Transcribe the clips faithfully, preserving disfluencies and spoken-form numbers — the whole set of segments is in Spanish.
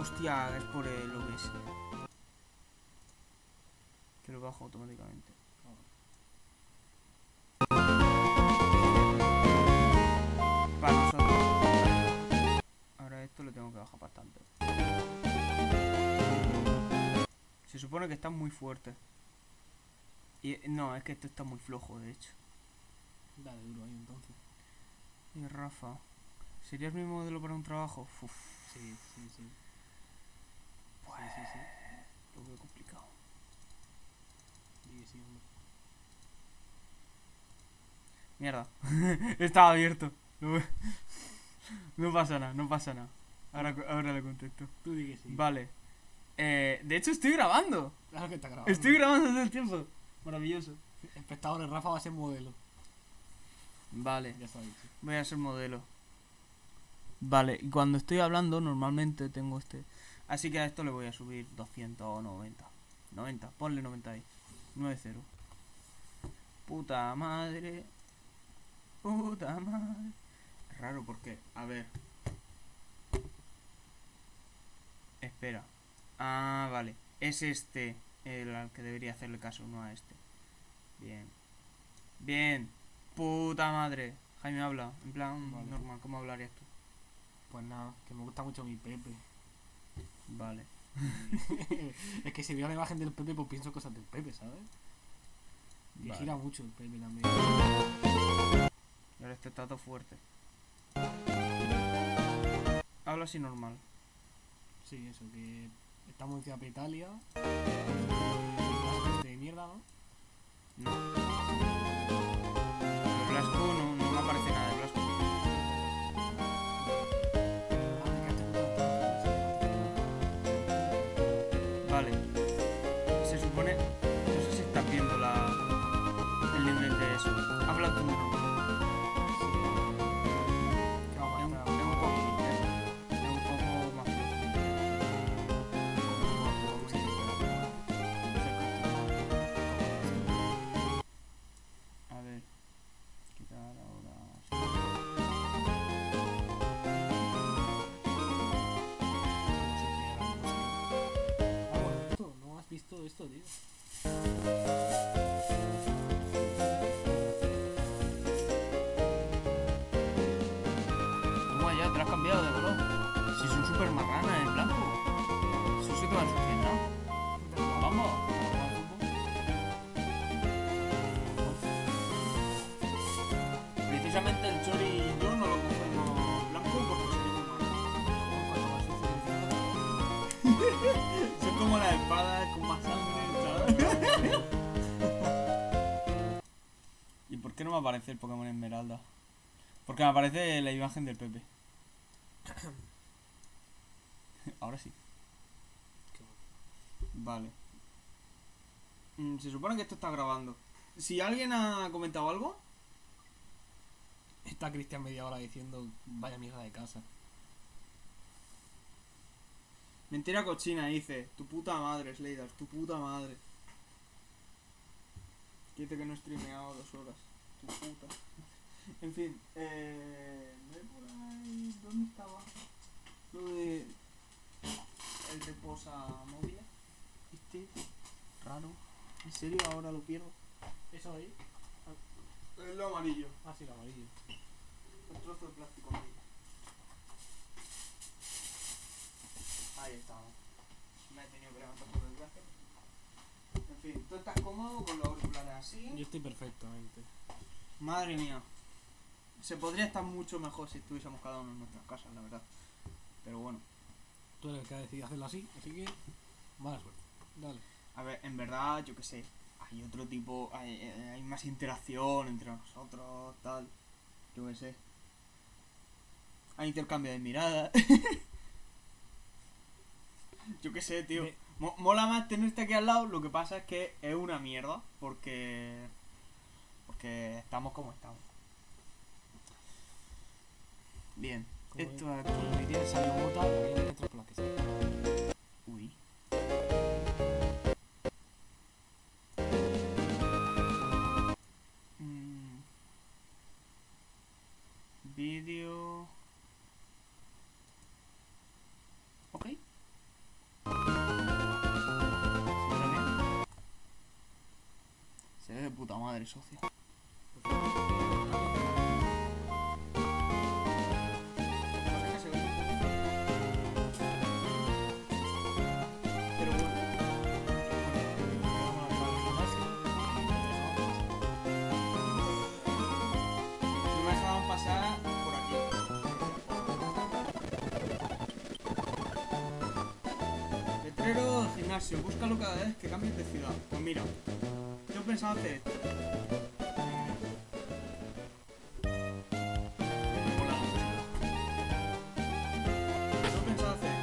Hostia, es por el O B S. Que lo bajo automáticamente. Para nosotros. Ahora esto lo tengo que bajar bastante. Se supone que está muy fuerte. Y no, es que esto está muy flojo, de hecho. Dale duro ahí entonces. Y Rafa, ¿serías mi modelo para un trabajo? Uf, Sí, sí, sí. pues Sí, sí, lo veo complicado. sí. Sí, sí, hombre. Mierda, estaba abierto. No, no pasa nada, no pasa nada. Ahora, ahora le contesto. Tú di que sí. Vale. Eh, de hecho estoy grabando. Claro que está grabando. Estoy grabando todo el tiempo. Maravilloso. Espectadores, Rafa va a ser modelo. Vale, Ya está dicho. voy a ser modelo. Vale, y cuando estoy hablando normalmente tengo este. Así que a esto le voy a subir doscientos noventa. noventa, ponle noventa ahí. nueve cero. Puta madre. Puta madre. Es raro porque, a ver. Espera. Ah, vale. Es este el al que debería hacerle caso, no a este. Bien. Bien. Puta madre. Jaime habla. En plan Vale. normal. ¿Cómo hablarías tú? Pues nada, que me gusta mucho mi Pepe. Vale. Es que si veo la imagen del Pepe, pues pienso cosas del Pepe, ¿sabes? Que Vale. gira mucho el Pepe también. Y ahora este está todo fuerte. Habla así normal. Sí, eso, que estamos en Ciudad Italia. De mierda, ¿no? No. De Blasco no, no me aparece nada de Blasco. Vale. Se supone. No sé si estás viendo la. El nivel de eso. Habla tú. Que vamos Es a un, estar- es un poco. Es, es un poco más flojo. A ver. Quitar ahora. Ah, bueno, esto, no has visto esto, tío. Toma ya, te lo has cambiado de color. Si son súper marranas en blanco. Eso se te va a ensuciar, ¿no? Vamos. Precisamente el Chori y yo no lo cogemos blanco porque sería muy malo. Son como las espadas con más sangre, ¿sabes? ¿Y por qué no me aparece el Pokémon Esmeralda? Porque me aparece la imagen del Pepe. Ahora sí. Vale. Mm, se supone que esto está grabando. Si alguien ha comentado algo, Está Cristian media hora diciendo vaya mierda de casa. mentira cochina, dice. Tu puta madre, Slaydar, tu puta madre. Dice que no he streameado dos horas. Tu puta. En fin, eh. ¿No hay por ahí? ¿Dónde estaba? Lo de. El reposa móvil. Este. Raro. ¿En serio ahora lo pierdo? Eso ahí. Es lo amarillo. Ah, sí, el amarillo. Un trozo de plástico amarillo. Ahí estamos. Me he tenido que levantar por desgracia. En fin, ¿tú estás cómodo con los auriculares así? Yo estoy perfectamente. Madre mía. Se podría estar mucho mejor si estuviésemos cada uno en nuestras casas, la verdad. Pero bueno. Tú eres el que ha decidido hacerlo así, así que mala suerte. Dale. A ver, en verdad, yo qué sé. Hay otro tipo. Hay, hay más interacción entre nosotros, tal. Yo qué sé. Hay intercambio de miradas. Yo qué sé, tío. De- Mo- mola más tenerte aquí al lado. Lo que pasa es que es una mierda. Porque. Porque estamos como estamos. Bien. Como Esto aquí. Como tiene Sabio Mota, aquí hay tres por las que sea. Uy. Mm. Vídeo. Ok. puta madre, socio. Pero bueno. No me dejaban pasar por aquí. Letrero gimnasio, búscalo cada vez que cambies de ciudad. Pues mira, yo he pensado hacer esto. Yo he pensado hacer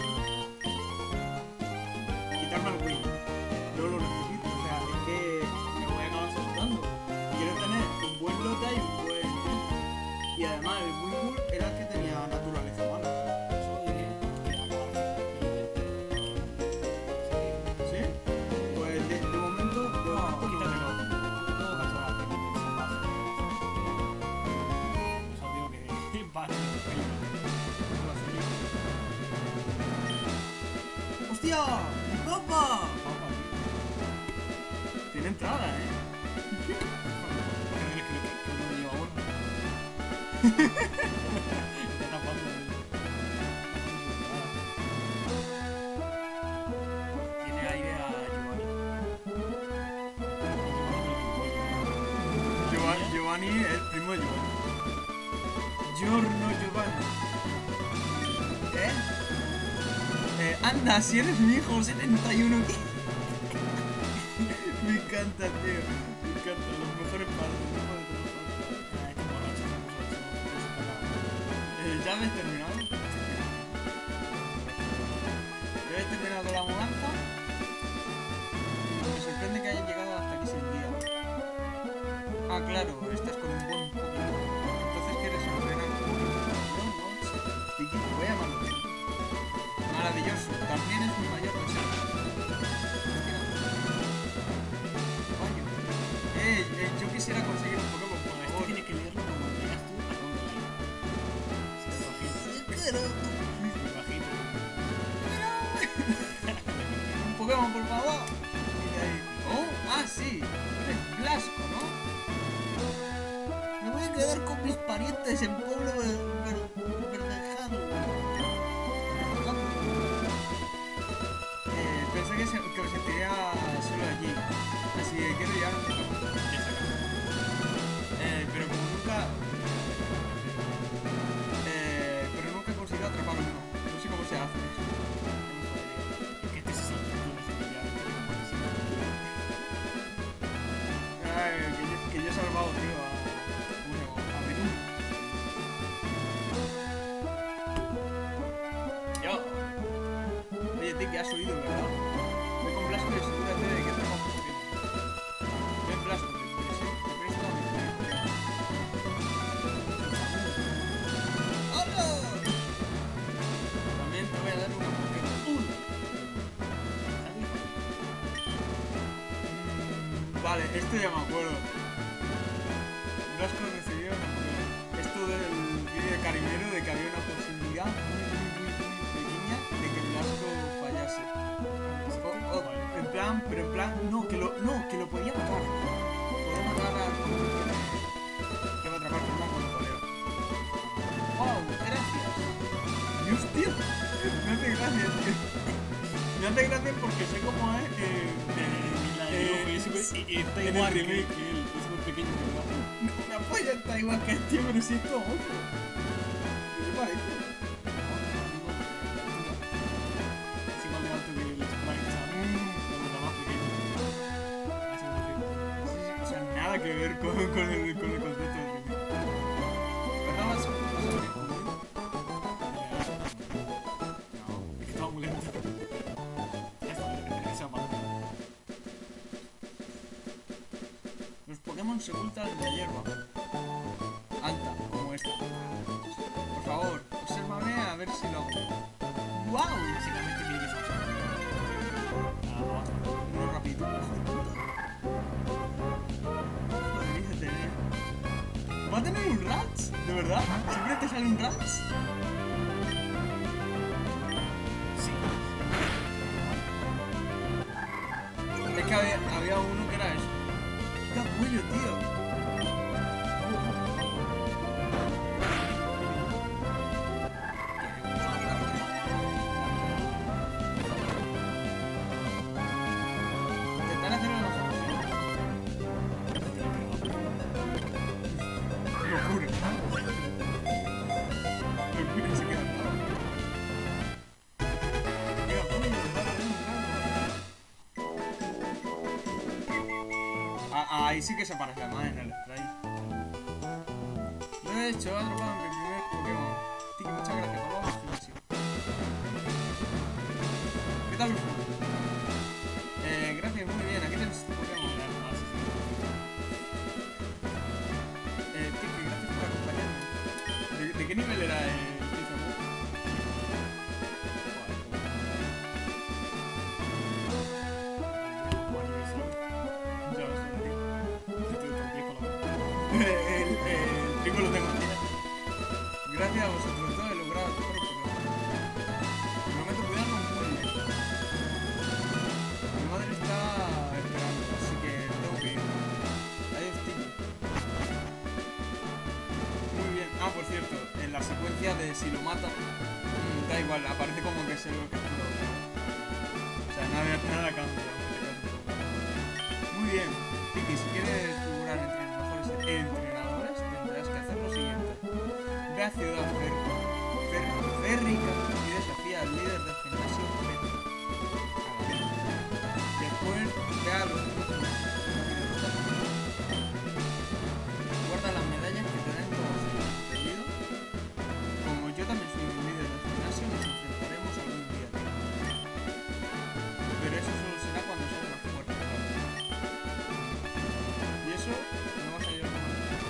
quitarme al Wii. No lo necesito, o sea, es que me voy a acabar soltando. Quiero tener un buen lote y un buen tiempo. Y además el Wii Bull era el que tenía naturaleza mala. ¿Sí? Pues de, de momento, de momento quítamelo. ¡Hostia! ¡Mi papá! Tiene entrada, ¿eh? Tiene aire a Giovanni. Giovanni, Giovanni es el primo de Giovanni. Giorno Giovanni. ¿Eh? Eh, anda, si eres mi hijo setenta y uno. Me encanta, tío. Me encanta, los mejores padres. Los mejores de los padres. Eh, ¿Ya habéis terminado? ¿Ya habéis terminado con la mudanza? Me sorprende que hayan llegado hasta aquí sin guía. Ah, claro, estás con un buen poquito. Entonces quieres ordenar un poquito. No, no, Tiki, voy a llamarlo. Maravilloso, también es mi mayor deseo. Coño. Eh, eh, yo quisiera conseguir un Pokémon, por Esto favor. tiene que leerlo como leas tú a dónde lees. Se lo imagino. Quiero Me imagino. un Pokémon, por favor. Y ahí. Oh, ah, sí. Eres Blasco, ¿no? Me voy a quedar con mis parientes en Pueblo Verdejado. Eh, pensé que, se, que me sentiría solo allí. Así que quiero llegar a un Pokémon. Eh, pero como nunca... Eh, pero nunca he conseguido atrapar uno. No sé cómo se hace. Que este es el título de Ay, que, yo, que yo he salvado, tío, a... Bueno, a Menú. Yo. Oye, tío, que has oído, ¿verdad? Voy con Blasco y asegúrate de que tengo un Pokémon. Ven, Blasco, te presento, te presto a mi Pokémon. ¡Hola! También te voy a dar una Pokémon. ¡Uno! Vale, esto ya me acuerdo. Blasco recibió una Pokémon. Esto del vídeo de Carimero de que había una posibilidad muy, muy, muy, muy pequeña de que Blasco fallase. O- o- en plan, pero en plan, no, que lo, no, que lo podía matar. Podía matar al Pokémon que, me- que va a atrapar con una con el poleo. ¡Wow! Gracias. Dios, tío. Me hace gracia, tío. Me hace gracia porque sé cómo es. Eh, La eh, de y está en el igual que remake. que él, es muy pequeño, ¿verdad? La polla está igual que el tío, pero si es todo otro. ¿Qué te parece? Es igual de alto que el sprite, ¿sabes? Mm, Pero está más pequeño. Eso me refiero. sí, sí, o sea, nada que ver con, con, el, con el concepto del remake. ¿Verdad? ¿Vas a, vas a venir conmigo? No, es que estaba muy lento. Esa parte. Los Pokémon se ocultan en la hierba alta, como esta. Por favor, obsérvame a ver si lo hago. ¡Wow! Básicamente tiene que ser Uno rapidito. Joder, hijo de tener. ¿Va a tener un Rats? ¿De verdad? ¿Siempre te sale un Rats? Sí. Es que había, había uno que era eso. ¡Qué apoyo, tío! Intentar hacerlo lo mejor posible. Locura. Locura se queda al lado. ¡Qué apoyo! Ah, ahí sí que se parece más en el spray. Lo he hecho, he atrapado mi primer Pokémon. Tiki, muchas gracias, por la explicación. ¿Qué tal, Lufu? Eh, gracias, muy bien. Aquí tienes tu Pokémon. Eh, Tiki, gracias por acompañarme. ¿De, de qué nivel era el Pizarro? el, el trigo lo tengo aquí. Gracias a vosotros dos he logrado tocar el Pokémon. Prometo cuidarlo muy bien. Mi madre está esperando, así que tengo que ir. Adiós, Tiki. Muy bien. Ah, por cierto, en la secuencia de si lo mata, mmm, da igual, aparece como que se lo capturó. O sea, nada, nada cambia. Muy bien. Tiki, si quieres figurar entre los mejores entrenadores, tendrás que hacer lo siguiente. Ve a Ciudad Fer Fer Férrica y desafía al líder del gimnasio Petty. Después ve a los otros gimnasios. Guarda las medallas que te den todos ellos. ¿Entendido? Como yo también soy un líder del gimnasio, nos enfrentaremos algún día. Pero eso solo será cuando seas más fuerte. Y eso no va a salir como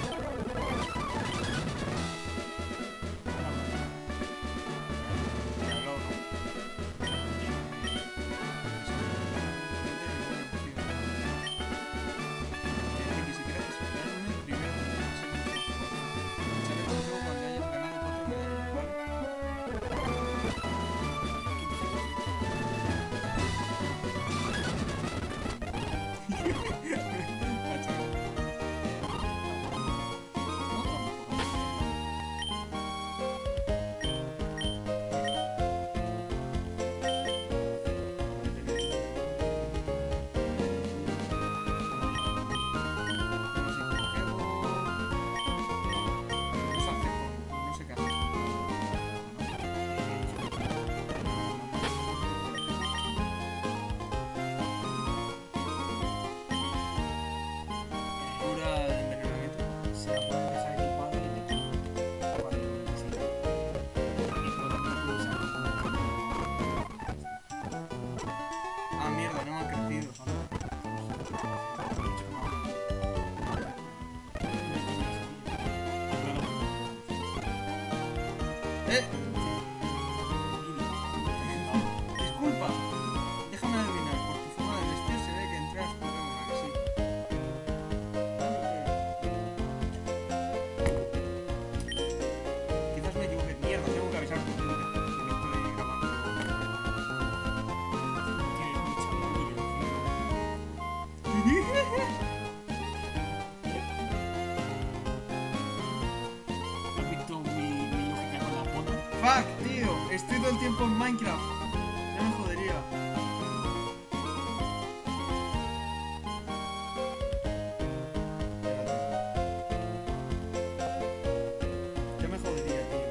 Eh. Disculpa. Déjame adivinar. Por tu forma de vestir se ve que entras Pokémon, ¿a que sí? Quizás me equivoque. Mierda, tengo que avisar porque no estoy grabando. ¿Has visto mi, mi lógica con la foto? Fuck, tío. Estoy todo el tiempo en Minecraft. Ya me jodería. Ya me jodería, tío.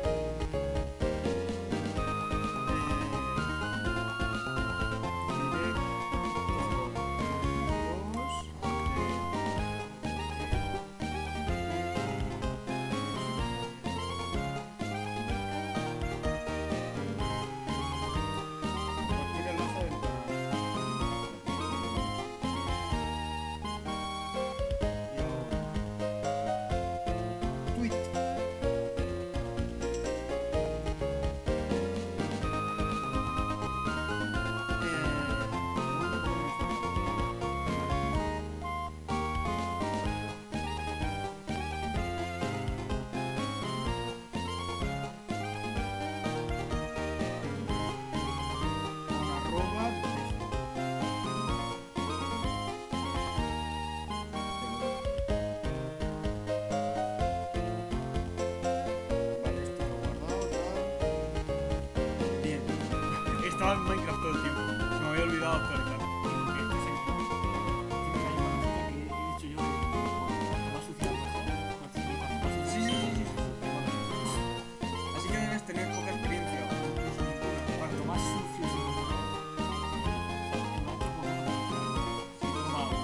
estaba en Minecraft todo el tiempo. Se me había olvidado actualizar. Este es el- tiene la misma música que he dicho yo de cuanto más sucia mejor. Cuanto más sucia, Sí, sí, sí, sí. Así que debes tener poca experiencia. cuanto más sucio es el mejor. No hay otro Pokémon. Wow.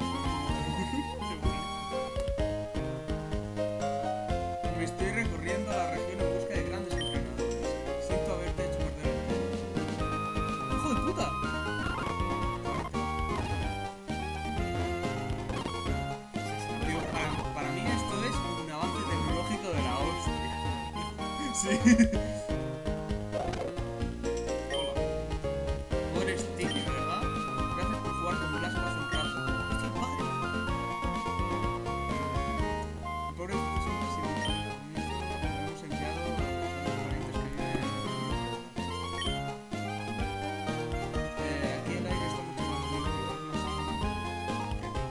Me estoy recorriendo la región en busca de grandes entrenadores. Siento haberte hecho perder el tiempo. ¡Hijo de puta! Digo, para, para mí esto es un avance tecnológico de la hostia. Sí. Tú eres Tiki, ¿verdad? Gracias por jugar con Blasco hace un rato. ¡Hostia, padre! El pobre es un presidente. Lo hemos enviado a los parientes que viven en... Eh, aquí el aire está mucho más limpio, es más sano que aquí.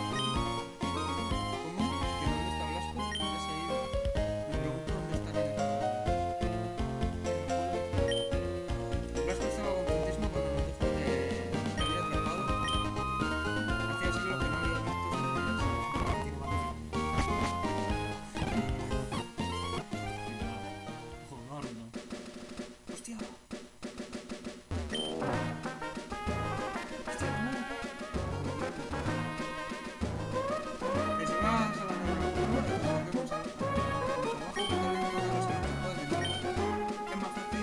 ¿Cómo? ¿Que dónde está Blasco? Ya se ha ido. Me pregunto dónde estará en este momento. Blasco estaba contentísimo cuando nos dijo que te había atrapado. Hacía siglos que no había visto sus estrellas. Tiene más de- Ojo, no, no. ¡Hostia! ¡Hostia, no! Que si vas a la narrativa, te volvemos a... Los abajo que también todos los equipos de nuevo. Es más fácil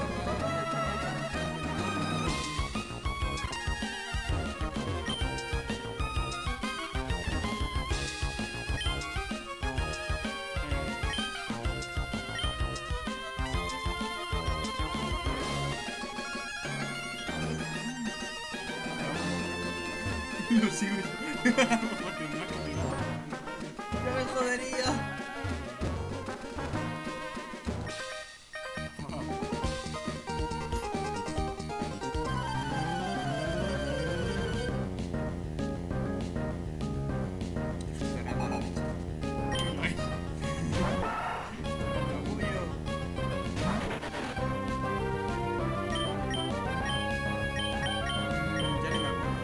Lo sigo. Porque no he comido. ¡Ya me jodería! Eso será mala leche. Orgullo. Ya ni me acuerdo.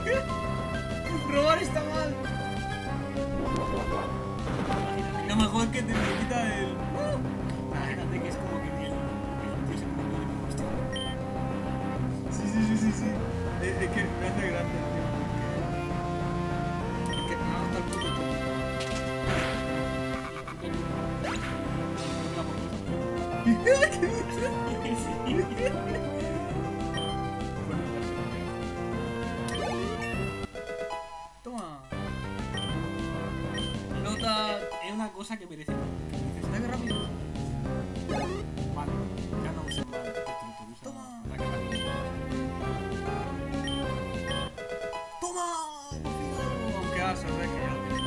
Robar está mal. Lo mejor es que te quita el... Imagínate que es como que el, el tío se pone muy puesto. Sí, sí, sí, sí, sí. Es, es que me hace gracia, tío. Es que me ha gustado el puto todo. Toma. Nota. Es una cosa que merece. Anda que rápido. Vale, ya no uses más destructor, usa Toma. la carga. ¡Toma! Aunque a saber que ya lo tienes.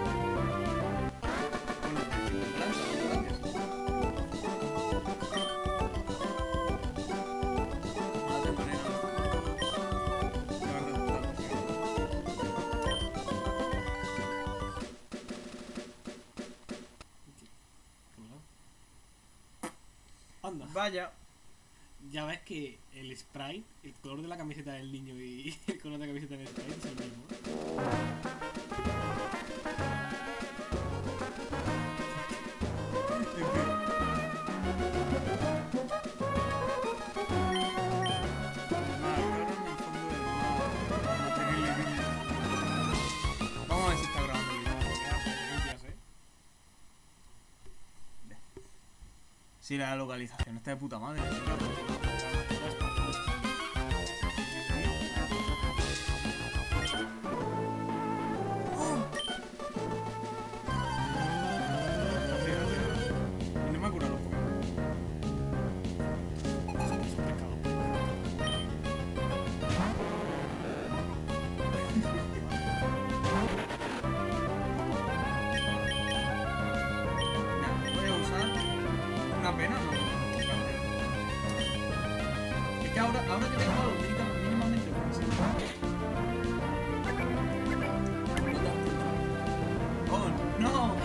Bueno, gracias, gracias. Ah, de manera. La verdad, está Anda. Vaya. Ya ves que el sprite, el color de la camiseta del niño y el color de la camiseta del sprite es el mismo. Vamos a ver si está grabando el vídeo. Ya, preferencias, ¿eh? Si la localización está de puta madre. No me ha curado los Pokémon. Voy a usar una pena, no. Es que ahora, ahora que tengo algo mínima- mínimamente ofensivo. Oh, no.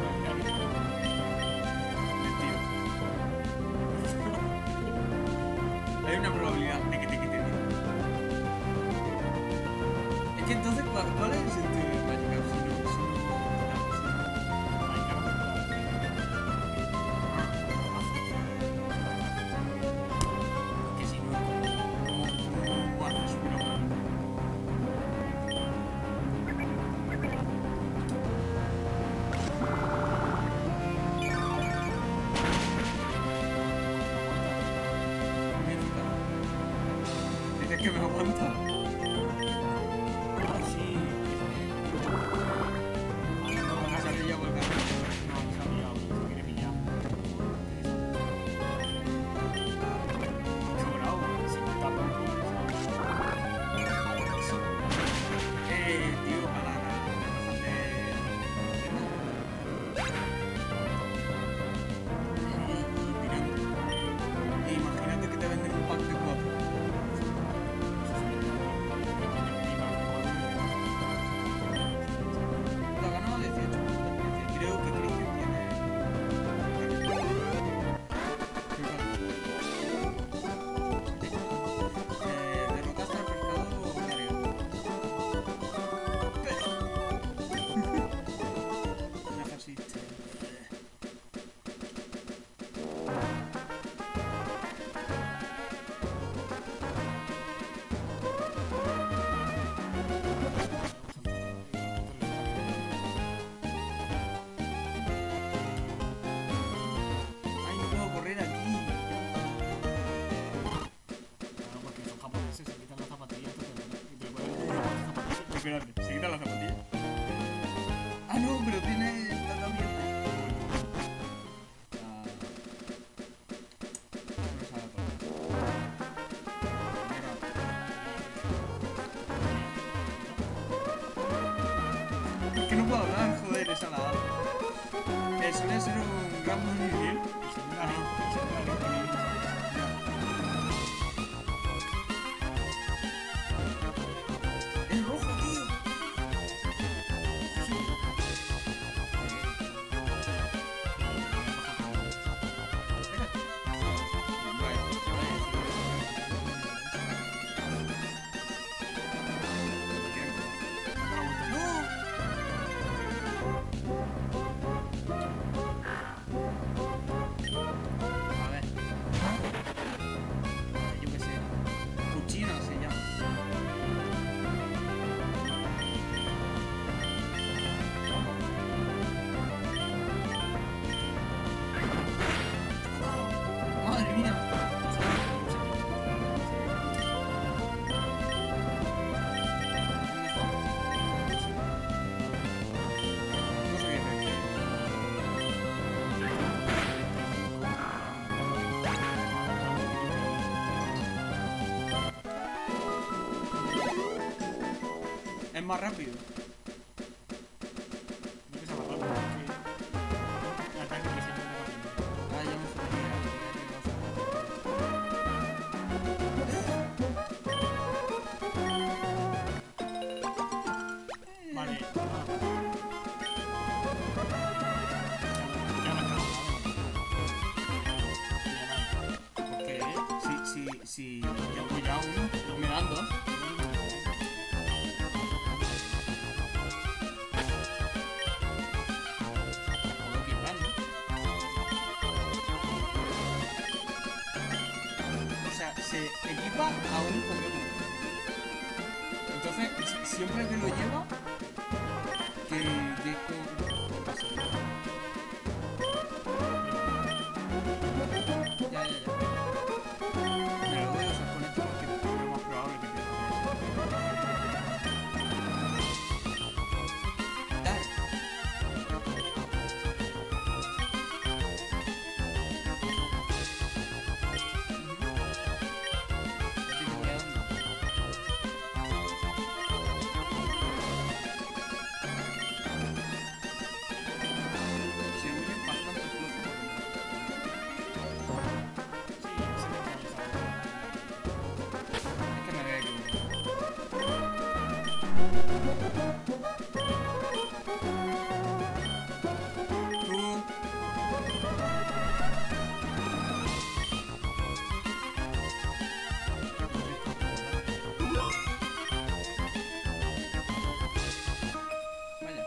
Mentira. Hay una probabilidad de que te quite vida. Es que entonces, ¿cuál, cuál es el sentido de Magikarp si no, si no, que si no, ¿cómo, cómo haces subir a un Dices que me aguanta. Ah, sí. Ha salido por el carro. No, no se ha pillado, se quiere pillar. Sobrado, si está poco. Eh, tío, para la razón de... Y tirando. E imagínate que te venden un pack de cuatro. La ganaba dieciocho puntos de experiencia. Creo que Cristian tiene... Eh, derrotaste al pescador Mario. Necesito... Ay, no puedo correr aquí. Claro, porque son japoneses, se quitan las zapatillas y te pueden poner las zapatillas. Espérate, se quita la zapatilla. Ah, no, pero tiene el tratamiento. Ah. No sabe por qué. Mira. Es que no puedo hablar, joder, esa la A. Eh, suele ser un gran movimiento. Ah, no. Es rojo, tío. más rápido. No que sea más rápido, es que el ataque que siempre me va a Ah, ya me subía. Vale. Ya no está. Porque si, si, si yo voy a uno, no me dan dos. Puedo quitarlo. O sea, se equipa a un Pokémon. Entonces, si- siempre que lo lleva, que, que, que pasa. Ya, ya, ya. Me lo voy a usar con esto porque es lo más probable que pierda con eso. Dale. Ya te voy a dar. Se huye bastante flojo. Sí, se me cae Es que me había equivocado. Tú. Vaya.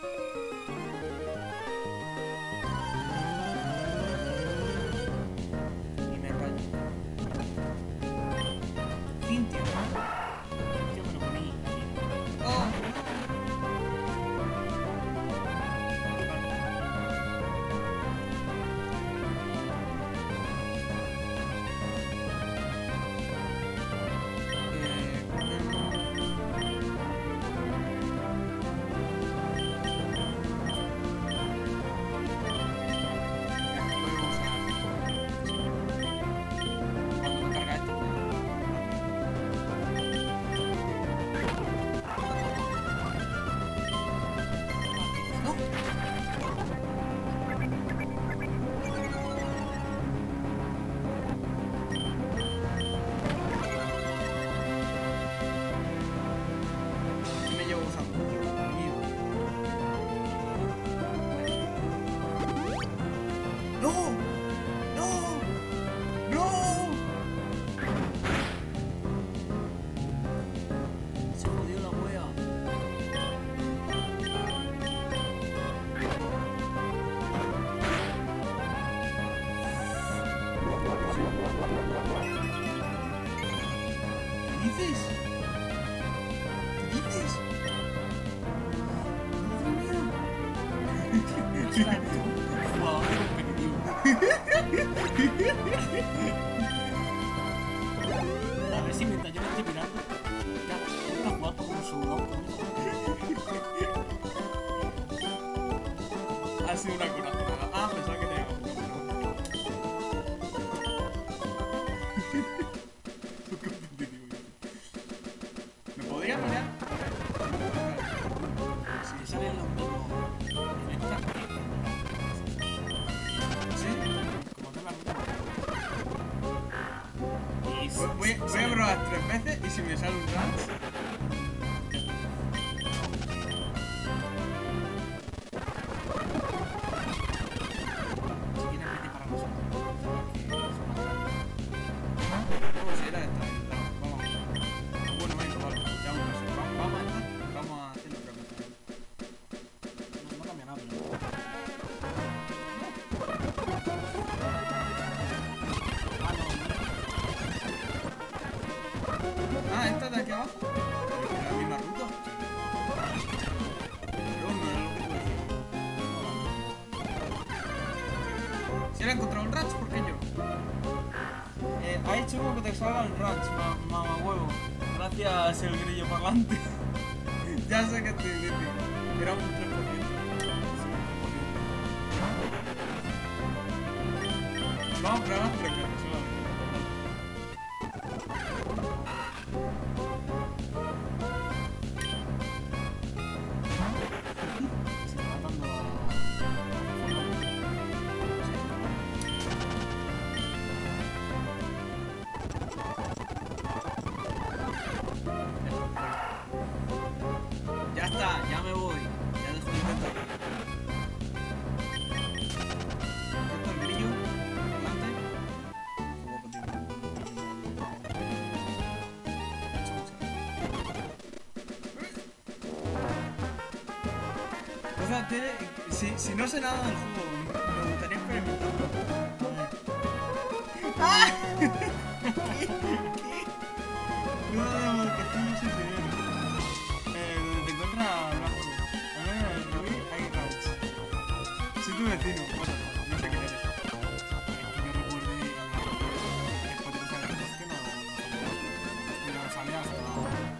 Y me rayo. Cintia. Yo me lo poní aquí. Oh. Cuando me carga esto. No. ¿Qué me llevo usando? Mío. ¡No! ¡No! ¡No! Se jodió la wea. ¿Qué dices? ¿Qué dices? Madre mía. Jugador competitivo. A ver si mientras yo me estoy mirando, ya, está jugando con su auto. Ha sido una corazonada. Ah, pensaba que tenía un ¿me podría mirar? Si te salen los mismos en esta, ¿Sí? como te la ruta. Y Voy, voy, voy a probar tres veces y si me sale un ranch. si quieres vete para nosotros. Oh, si era esta. Vamos. Bueno, venga, vale. Ya vamos a hacer. Vamos, vamos a entrar. Vamos a hacerlo otra vez. No, no cambia nada, pero. Ah, no, no. Ah, esta de aquí abajo. Pero es la misma ruta. Pero no era lo que tú decías. Si él ha encontrado un ranch, ¿por qué yo no? Eh, ha hecho como que te salga el ranch, ma mamá huevo. Gracias, el grillo parlante. Ya sé que estoy diciendo. Era un tres por ciento. Vamos a probar tres veces solamente. Imagínate, si, si no sé nada del juego, me gustaría experimentarlo. ¡Ah! ¿Qué? ¿Qué? No, no, no, que estoy sin dinero. Eh, donde te encuentras Blanco. Ahora en el Rubí hay Ranch. Soy tu vecino, bueno, no sé quién eres. Es que yo recuerde después de cruzar el bosque no, no, no sale hasta hasta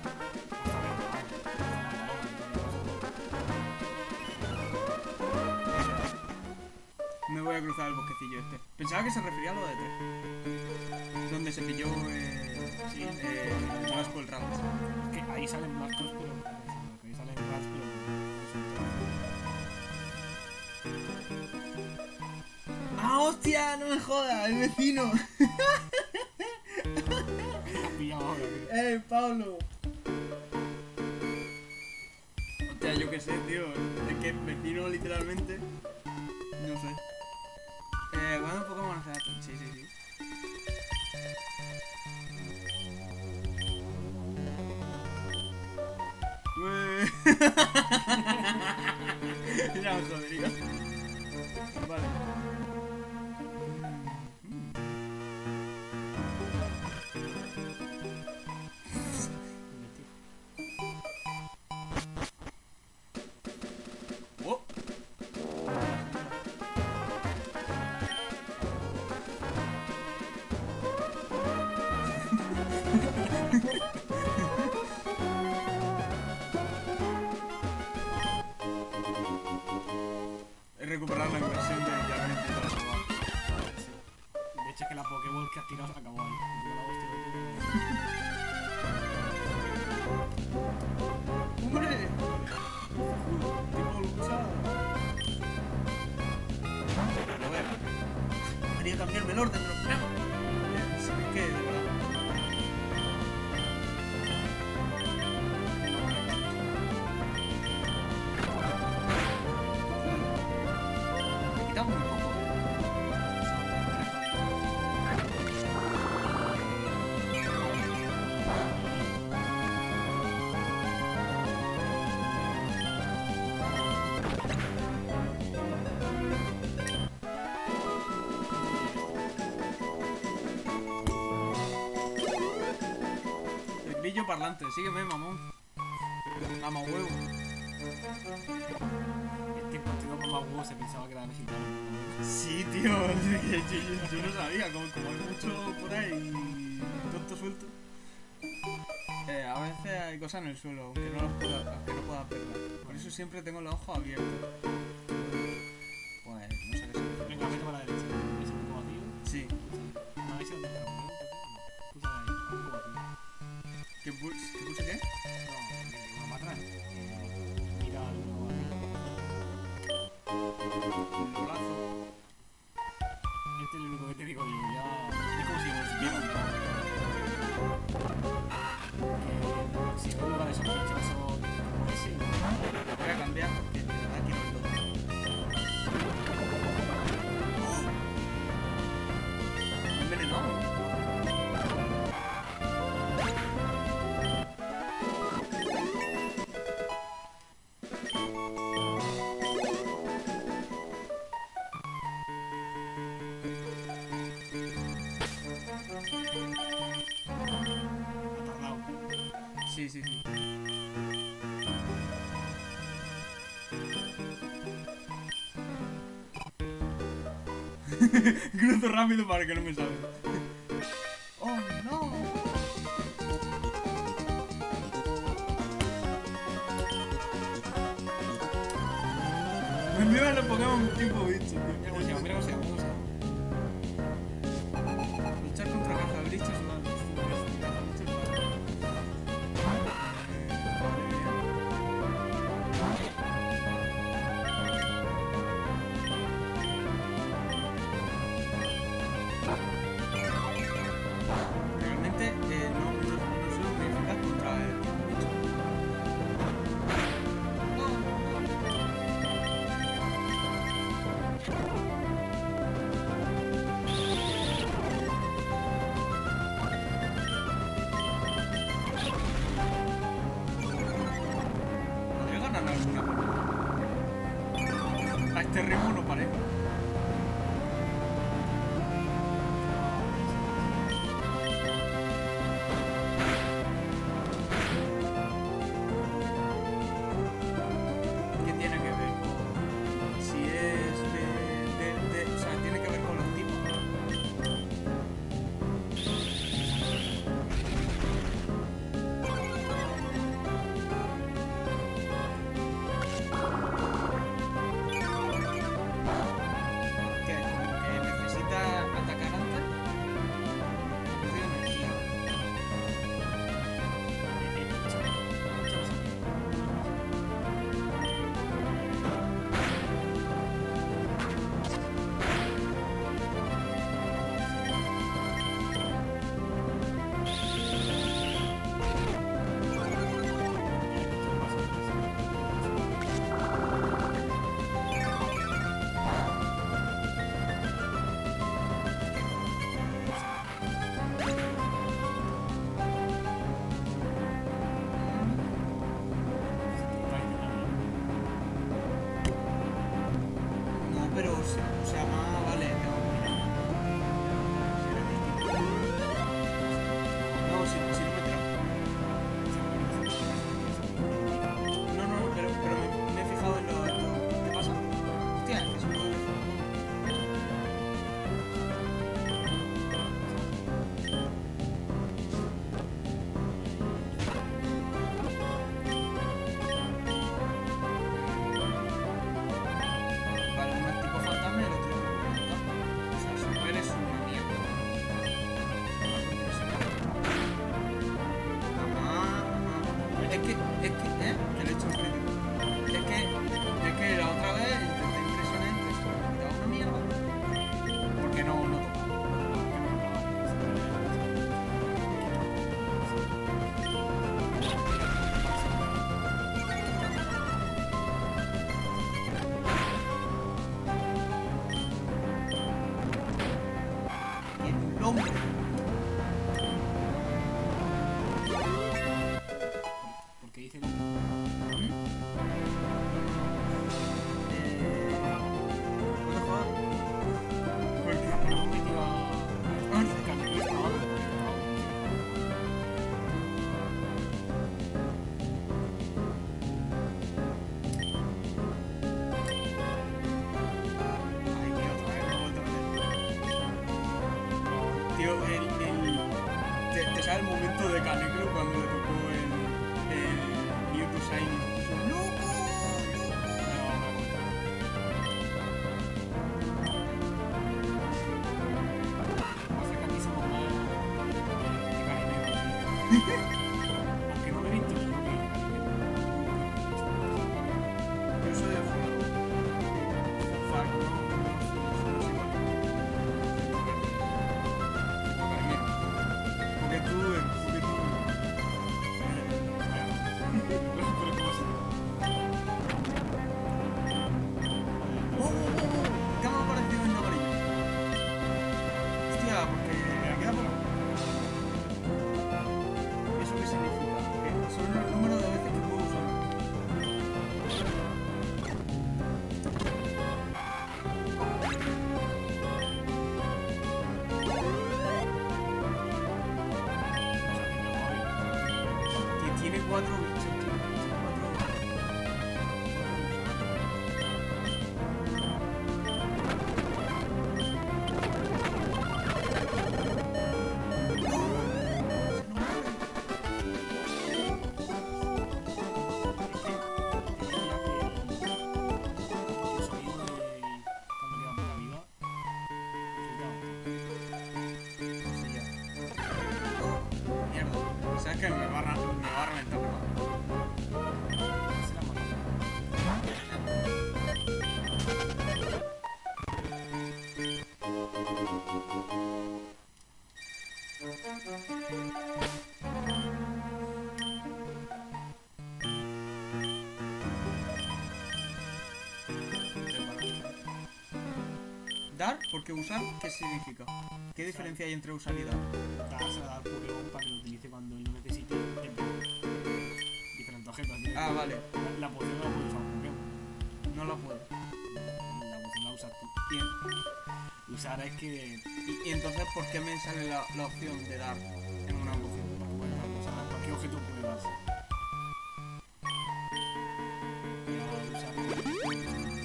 Me voy a cruzar el bosquecillo este. Pensaba que se refería a lo de tres. Donde se pilló eh, sí, eh, Blasco el Ranch. que ahí salen blancos pero que ahí salen rats pero ¡Ah, hostia! ¡No me jodas! ¡El vecino! has pillado ahora, tío. ¡Eh, Pablo! Hostia, yo qué sé, tío. Es que vecino literalmente. No sé. Eh, ¿cuándo Pokémon hace? Sí, sí, sí. Ué. Ya me jodería. Vale. Oh. Es recuperar la inversión de diamante y todo. De hecho es que la Pokéball que has tirado se acabó ahí. Yo la hostia, ¡Hombre! Tipo lucha. A ver. Quería cambiarme el orden de los programas. Si es que, de verdad. Le quitamos un poco, ¿eh? El grillo parlante, sígueme, mamón. Mamá huevo. Este partido por más huevos se pensaba que era mexicano. Sí, tío, yo, yo- yo no sabía, como, como hay mucho por ahí tonto suelto. Eh, a veces hay cosas en el suelo, aunque no las pueda, aunque no pueda verlas. Por eso siempre tengo los ojos abiertos. Pues no sé qué significa. Venga, vete para la derecha. ¿Ves un poco vacío? Sí. No, ahí se lo deja. Pulsa ahí, un poco vacío. ¿Qué pulse qué? Pulse qué? No, uno más atrás. Mira al uno vacío. Lo lazo. Este es lo único que te digo yo. Ya. Es como si lo supiera. Que si no lugar de esos pinchos son como ese. Lo voy a cambiar porque de verdad quiero el todo. Me he envenenado. Ha tardado. Sí, sí, sí. Cruzo rápido para que no me salga. ¡Oh, no! Me envían los Pokémon tipo bicho, tío. Mira cómo se llama, mira cómo se llama. cómo se llama. Luchar contra cazabrichos es una realmente eh, no, no, no soy muy eficaz contra el bicho. No. este ritmo no parece. ¿Qué tiene que ver con si es de, de, de, o sea, tiene que ver con los tipos? ¿Qué? ¿Como que necesita atacar antes? Pierde energía. No, pero se, se llama... Vale, tengo que mirar. No, si, si no me trabo. No, no, no, pero, pero me, me he fijado en lo... esto. ¿Qué pasa? Hostia, que se puede... Vale, uno es tipo fantasma y el otro es tipo fantasma. O sea, si no eres una mierda. Algo interesante. Ajá, ajá. Es que, es que, ¿eh? Que le he hecho un crítico. Es que, es que la otra vez intenté impresionar, impresionar, me quitaba una mierda. Porque no, no toca. Tiene un nombre. Porque dicen. Eh, ¿puedo jugar? ¿Por qué? No hemos metido a. a Caneclista ahora. Ay, tío, otra vez me he vuelto a meter. Tío, el, el, te, te sale el momento de Canecro cuando le tocó el, el Mewtwo Shiny. Puso, ¡loco! Pasa que aquí somos más. de carinero. Aunque no me he visto yo que. Yo soy de fuego. Fuck, no, no, no, no, no, no, carinero. Porque tú, eh, porque tú. Pero ¿cómo se.? ¡Oh, oh, oh, oh! ¿Qué me ha parecido en amarillo? Hostia, porque me queda poco. ¿Eso qué significa? Que son el número de veces que puedo usar. Que tiene cuatro bichos, tío. Cuatro. Sí, ya. Mierda. ¿Sabes qué? Me va a, ra- me va a reventar. ¿Dar? Porque usar, ¿qué significa? ¿Qué diferencia hay entre usar y dar? Dársela al Pokémon para que lo utilice cuando él lo necesite en diferentes objetos. ¿sí? Ah, vale. La, la poción no la puede usar un Pokémon. No la puedo. Y, Usar es que... y, y entonces, ¿por qué me sale la, la opción de dar en una evolución? Bueno, usar a cualquier objeto puede darse. Y ahora usar...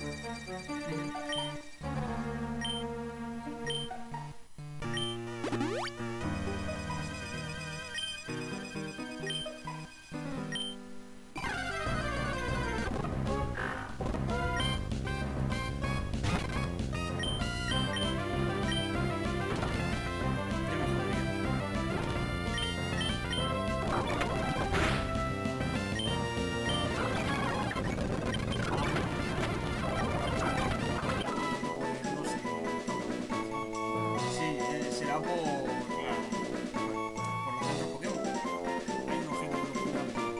Ya me jodería. No sé. Sí, eh, será por, por los otros Pokémon. Hay un objeto que no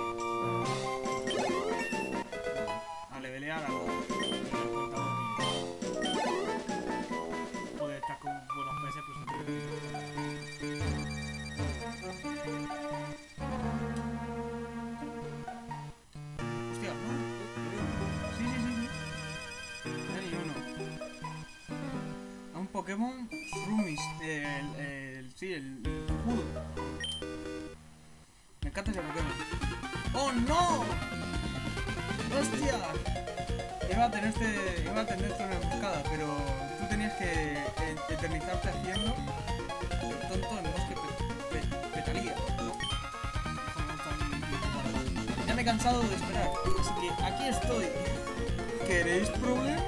puede A levelear a los... puede estar con buenos peces, pero Hostia, no. Sí, sí, sí, sí. Hay uno. A un Pokémon Shroomis. El, el, sí, el, el Puro. Me encanta ese Pokémon. ¡Oh, no! ¡Hostia! Iba a tenerte, iba a tenerte una emboscada, pero tú tenías que eh, eternizarte haciendo el tonto en bosque pe, pe, petalía, ¿no? Ya me he cansado de esperar, así que aquí estoy. ¿Queréis problemas?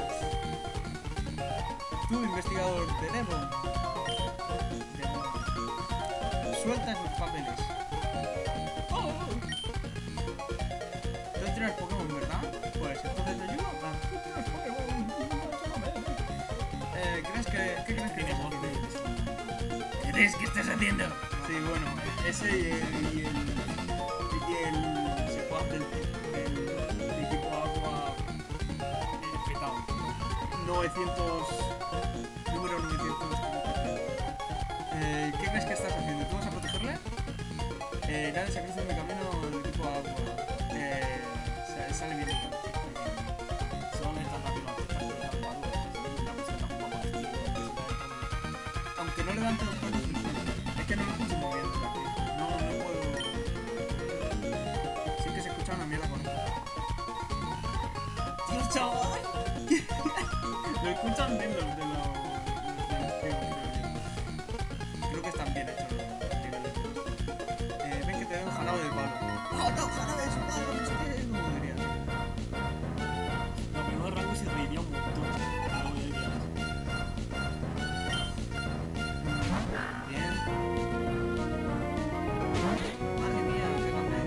Tú, investigador de Devon. Devon. Suelta esos papeles. ¡Oh! Tú tienes Pokémon, ¿verdad? Pues entonces te ayudo. Ah, tú tienes Pokémon. Ayúdame. Eh, ¿crees que, ¿Qué crees que tiene tienes? monte. ¿Qué crees que estás haciendo? Sí, bueno, ese y el... Y el, y el secuaz del, del, del equipo Agua Petado. novecientos... Número novecientos... Eh, ¿Qué crees que estás haciendo? ¿Tú vas a protegerle? Eh, nadie se cruza en mi camino del equipo Agua. Eh, sale, sale bien. Solo está rápido. Aunque no levante los brazos, es que no lo escucho muy bien desde aquí. No, no puedo. Sí que se escucha una mierda con esto. ¡Tío, chaval! Lo escuchan bien los de los. de los creo, creo yo. Creo que están bien hechos los niveles. Eh, ven que te doy un jalado de palo. ¡Oh, no! ¡Jalado de su palo! No sé qué. ¿Cómo diría? Lo primero rango se reiría un montón. Luego ya iría más. Bien. Madre mía, qué grande.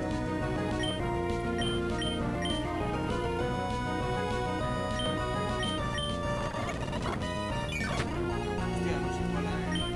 Hostia, no sé cuál es.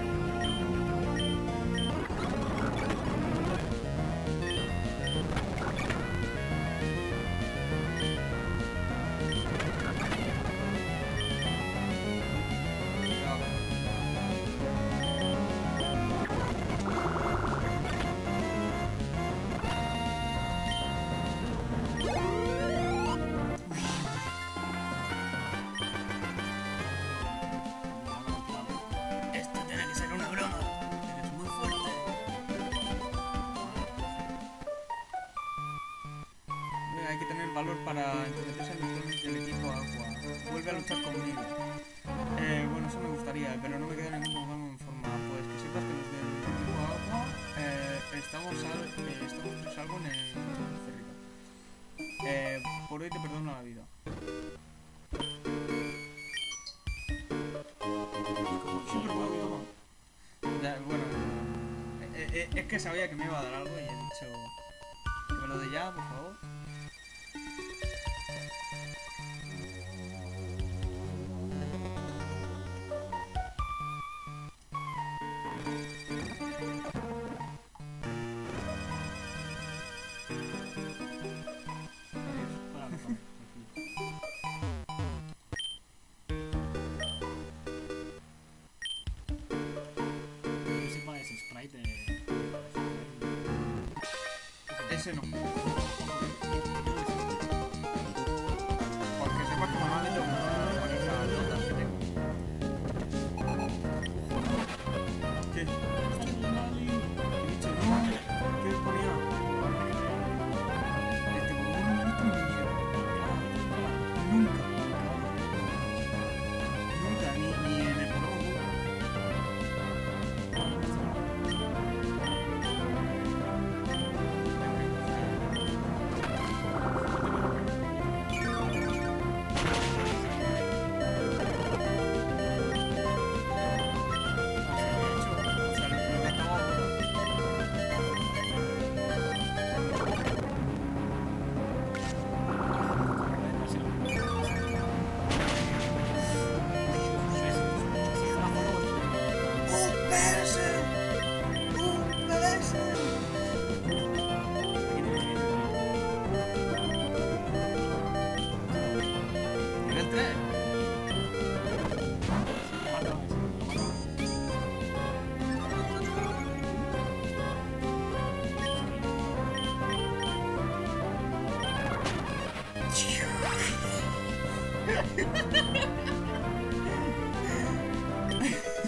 Esto tiene que ser una broma. Eres muy fuerte. Mira, hay que tener valor para entrometerse en los planes del equipo Agua. Vuelve a luchar conmigo. Eh, bueno, eso me gustaría, pero no me queda ningún Pokémon en forma. Pues que sepas que los del equipo Agua eh, estamos, al, eh, estamos tras algo en el cerrito. Eh, por hoy te perdono la vida. Súper guapo. Ya, bueno, eh, eh, es que sabía que me iba a dar algo y he dicho que me lo dé ya, por favor. Para la zona. Yo sepa ese sprite de... Ese no. Porque sepas que normalmente me poniza notas que tengo.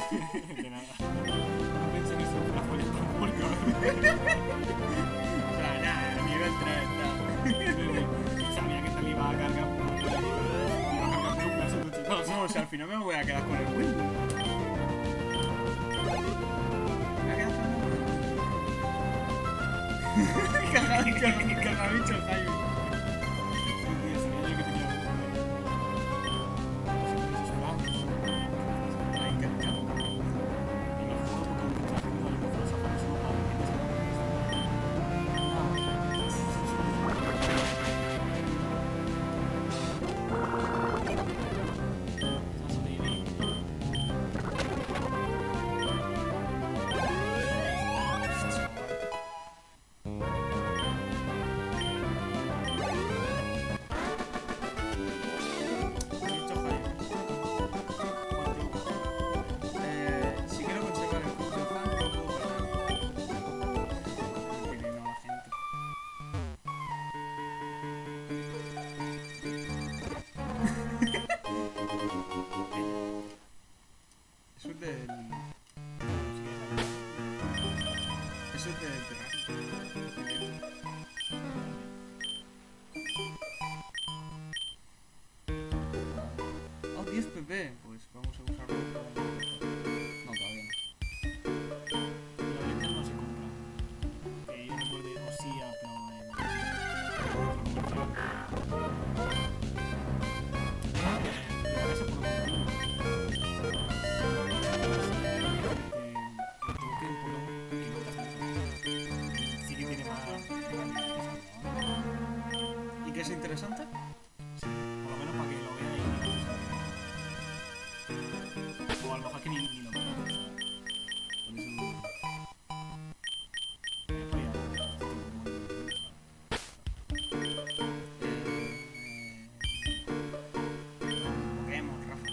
De nada. No pensé en eso, pero fue tan porque O sea, nada, nivel tres, nada. sabía que tal iba a cargar. Iba a cargar de un plazo de dos. No, o sea, al final me voy a quedar con el Wii. Me voy a quedar con el Wii. Caga- Cagabicho Jaime. Ay, qué rico. Dicho Jaime. Eh, si quiero conservar el club de fan, no puedo perder. Veneno a la gente. Eso es del... Eso es del Terraria. Oh, diez P P. Pues vamos a usarlo. No, todavía no. La venta no se compra. Que yo recuerde, o sí, pero sí que tiene más. ¿Y qué es interesante? Por lo menos para que lo vea y o a lo mejor que ni, ni lo conoce, ¿sabes? Por eso eh, para allá, Pokémon, Rafa.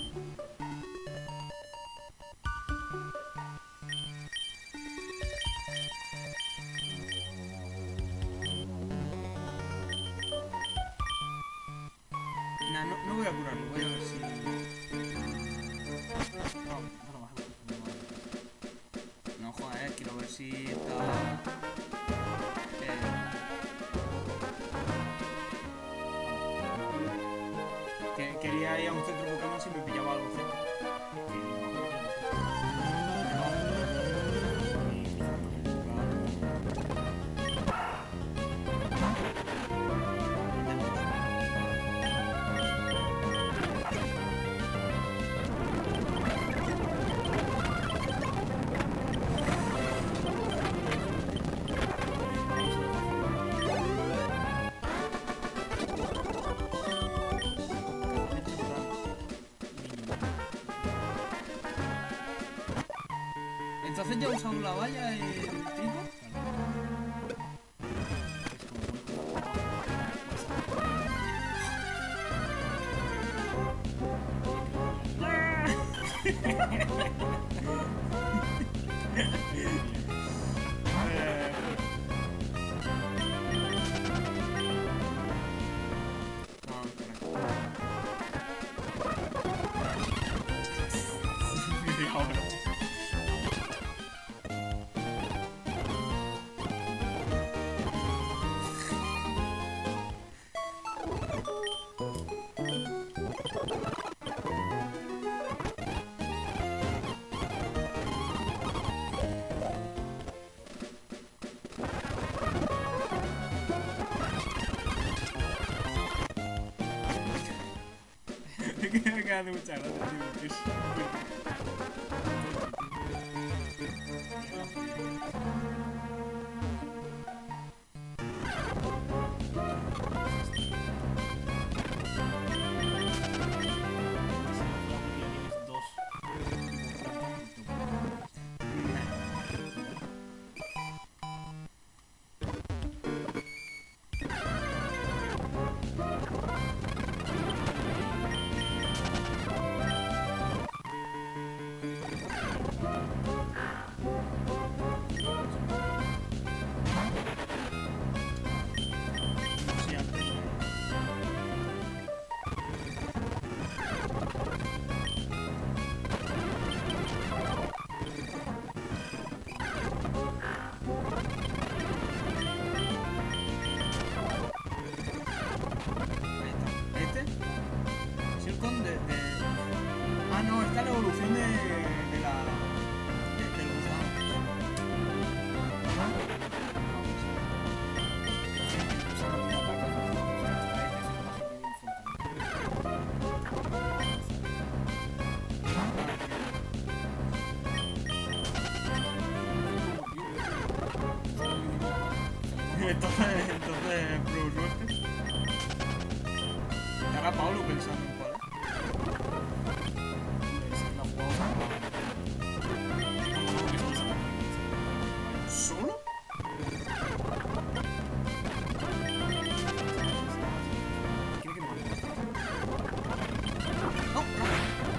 Nah, no, no voy a curarlo, voy a ver si... no, no lo vas a ver. No, joder, quiero ver si está... Eh... Que, quería ir a un centro Pokémon si me pillaba algo cerca. Entonces ya he usado la valla y el trigo. Me hace mucha gracia, tío, porque es... Ah, no, esta es la evolución de, de la... De, del gusano. Entonces, entonces, pro suerte. Estará Pablo pensando en cuál es. ¿Solo? No, no.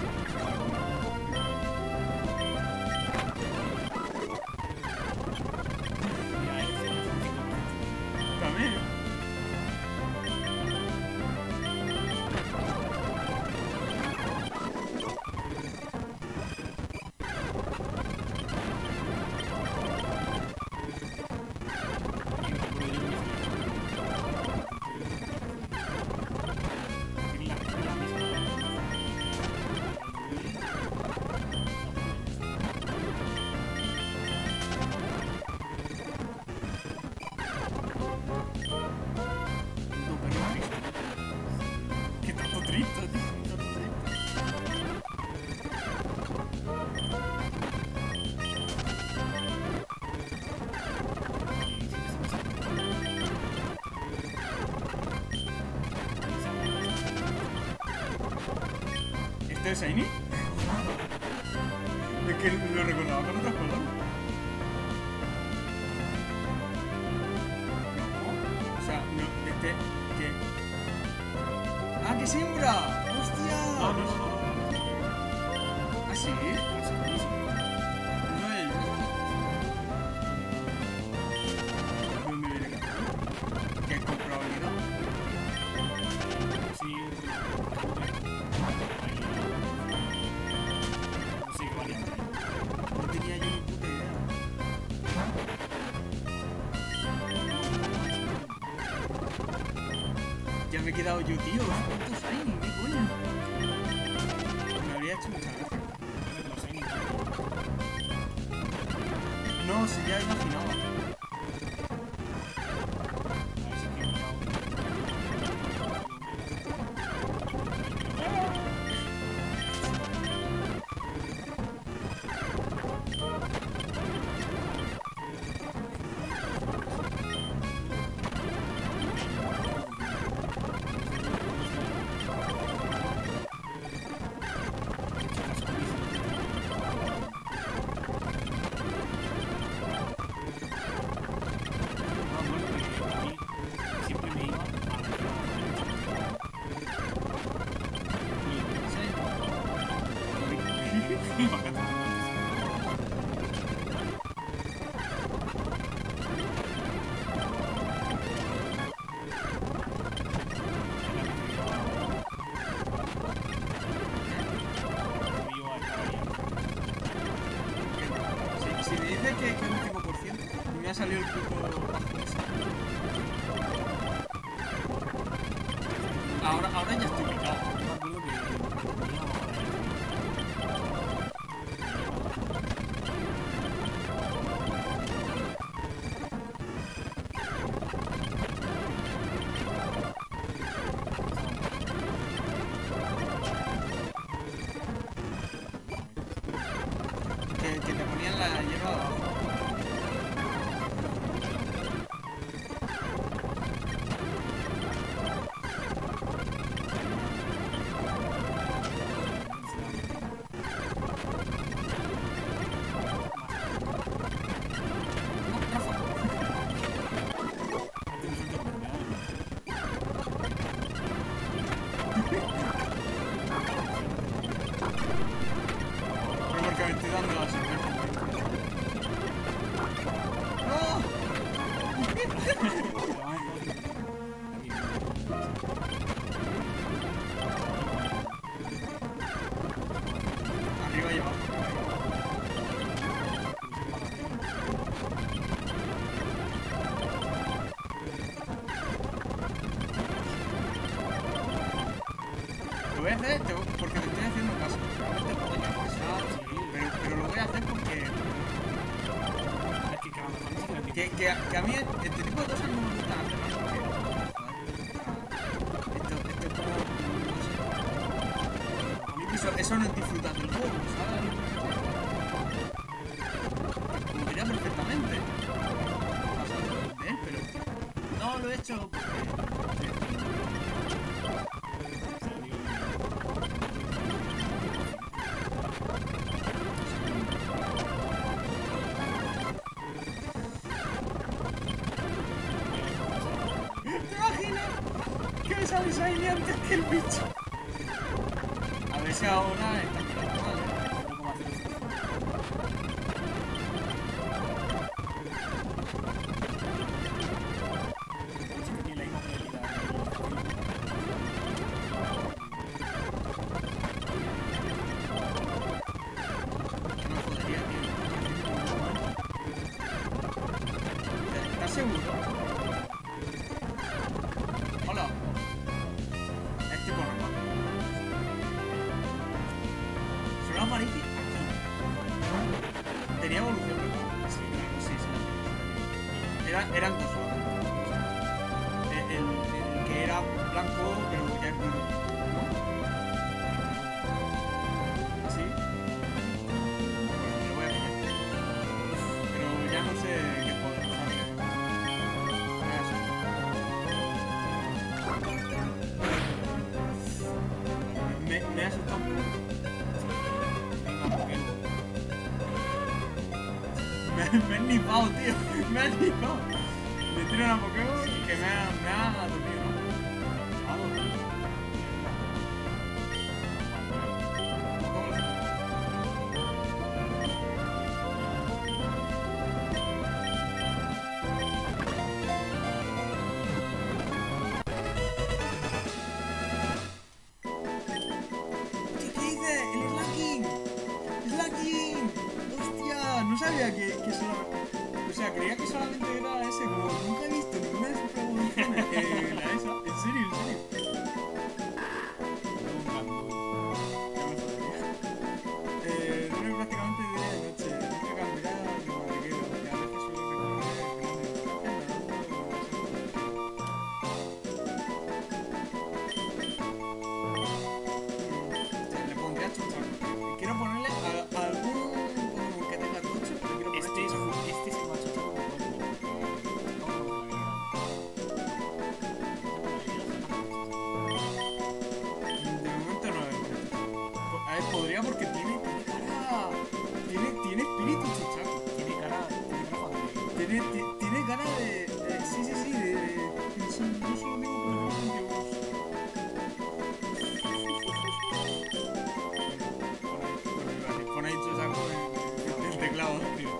También. Qué tanto triste, tío. Tanto triste. ¿Este es Shiny? Es que lo recordaba con otros colores. O sea, no, este... que... ¡Ah, que es hembra! ¡Hostia! No, no, no. ¿Ah, sí? No es... ¿Dónde viene acá? ¿Qué has comprado vida? Sí, sí, que valía. No tenía yo ni puta idea. Ya me he quedado yo, tío. ¿Cuántos hay? ¿Qué coño? Me habría hecho mucha gracia. No, si ya imaginaba. Siempre me iba a Si, si me dices que, que es un cinco por ciento y me ha salido el puto bajo ese. Ahora, ahora ya estoy picado. me acuerdo que Que, que te ponían la hierba abajo. Pero porque me estoy dando la sorpresa. Arriba y abajo. Lo voy a hacer te- porque te estoy haciendo caso. Realmente Que, que, a- que a mí este tipo de cosas no me gustan hacer, ¿no? Porque, esto, esto es como, no sé. A mí eso, eso no es disfrutar del juego, ¿sabes? Podría perfectamente pasar de él, pero no lo he hecho porque... ¿Te imaginas que me sales ahí antes que el bicho? A ver si ahora está mirando mal, ¿eh? Poco más de eso. Y la misma Que me jodería, tío. ¿Estás seguro? Hola. Es tipo normal. Solo aparece aquí. Tenía evolución, ¿verdad? Sí, claro, sí, sí. Era, eran dos solamente. El, el, el que era blanco, pero ya es duro. ¿No? ¿Así? Bueno, me lo voy a pillar. Pero ya no sé qué poder usarle. Voy a hacer. Me, me ha asustado un poco. Venga, Pokémon. Me, me he nipado, tío. Me ha nipado. Le tiro una Pokémon que me ha, me ha dormido, ¿no? Me ha dormido. ¿Cómo lo sé? ¿Qué, qué dice? ¡El Slacking! ¡Slacking! ¡Hostia! No sabía que, que solo... O sea, creía que solamente era ese, como nunca he visto ninguna de sus evoluciones. Eh, la esa. ¿En serio? ¿En serio? Eh, duerme prácticamente de día y noche. Nunca cambiará de madriguera. Que a veces suele recorrer grandes distancias nadando. Le pondría chuchaco. Quiero ponerle a, a algún Pokémon que tenga tocho, pero quiero poner Este es, chuchaco. este es el macho chaco de De momento no es bonito. A ver, podría porque tiene, tiene cara. Tiene, tiene espíritu chuchaco. Tiene cara, tiene cara cuando Tiene, ti- tiene cara de, de- Sí, sí, sí, de. de eso, yo solo digo que me gustan Dios. Pon ahí chuchaco en en el teclado.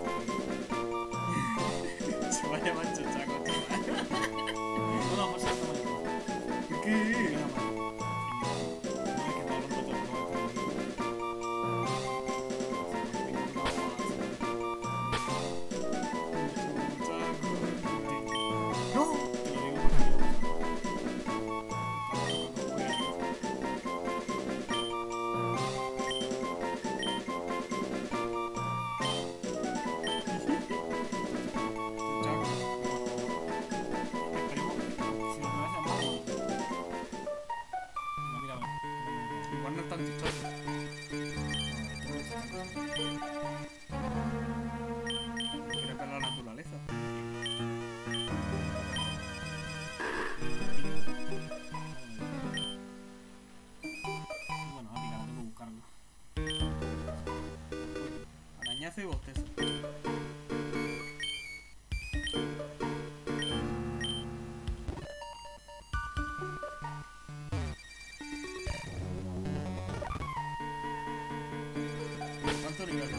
Se va a llamar chuchaco, tío. no, no, pues no ¿Qué? ¡No! Igual no es tan chuchaco. Quiere ver la naturaleza. Bueno, a picar, tengo que buscarlo. Arañazo y bostezo. ¿Cuánto nivel?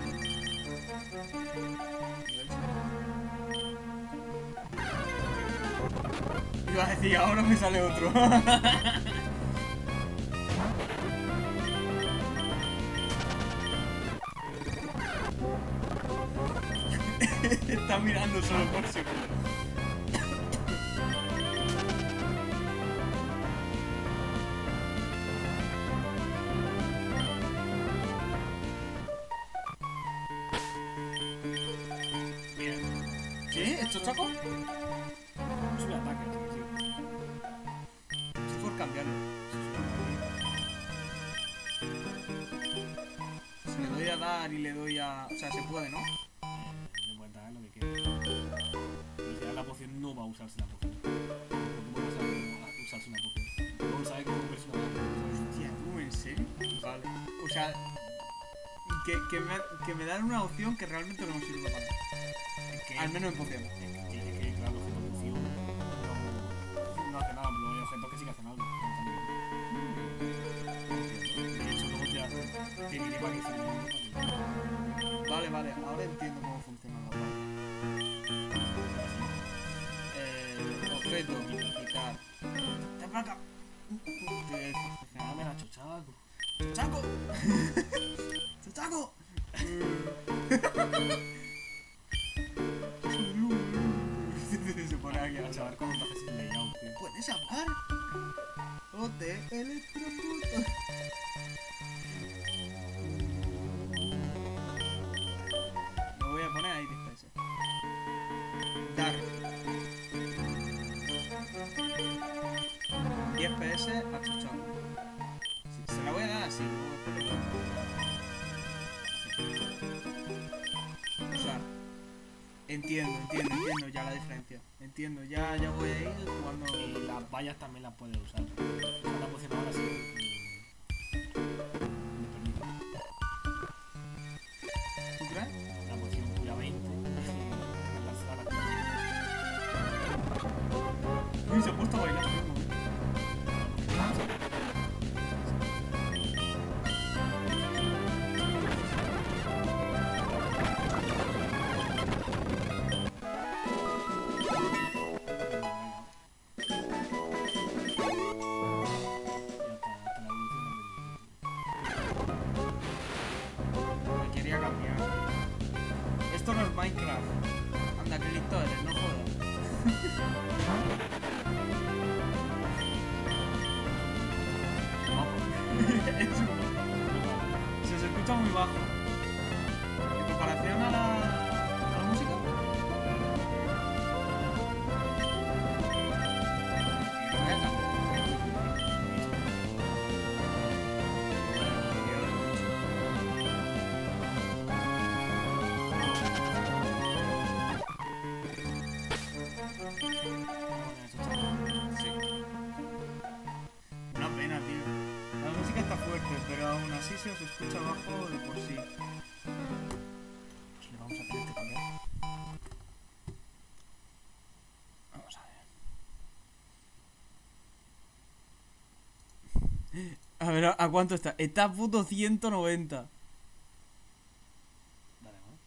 Nivel siete. Iba a decir, ahora me sale otro. Está mirando solo por segundo. ¿Sí? chochaco? No sube ataque, así que sí. Es por cambiarlo. Si le doy a dar y le doy a... O sea, se puede, ¿no? Le puedes dar lo que quieras. Pero si da la poción, no va a usarse la poción. ¿Cómo vas a usarse una poción? No sabe cómo comerse una poción. Hostia, ¿tú en serio? Vale. O sea, que, que, me, que me dan una opción que realmente no me sirve para nada. Es que, Al menos en poción. es que, es que claro, objeto poción no, no hace nada, pero hay objetos que sí que hacen algo. De hecho, luego te, hace- te diré para qué sirve uno, para qué. Vale, vale, ahora entiendo cómo funciona la barra. Eh, objeto, quitar. ¡Ten para acá! Eh, Dame la chochaco. ¡Chachaco! ¡Chachaco! Se pone aquí A saber cuándo te haces el layout, tío. ¿Puedes hablar? O te electrocuto. Me voy a poner ahí diez P S. Dar. diez P S a Chuchaco. Se, se la voy a dar así. Después le puedo- Usar. Entiendo, entiendo, entiendo ya la diferencia. Entiendo, ya, ya voy a ir jugando. Y las vallas también las puedes usar. Usar la poción ahora sí. mm, Me permite. ¿Tú crees? La poción cura veinte. La sala. Uy, se ha puesto a bailar. Me quería cambiar. Esto no es Minecraft. Anda, qué listo eres, no jodas. Es un- Se, se escucha muy bajo. En comparación a la, a la música. Lo voy a cambiar. Sí. Una pena, tío. La música está fuerte, pero aún así se os escucha bajo de por sí. Pues le vamos a tener que cambiar. Vamos a ver. A ver, ¿a a cuánto está? Está a puto ciento noventa. Dale, ¿no?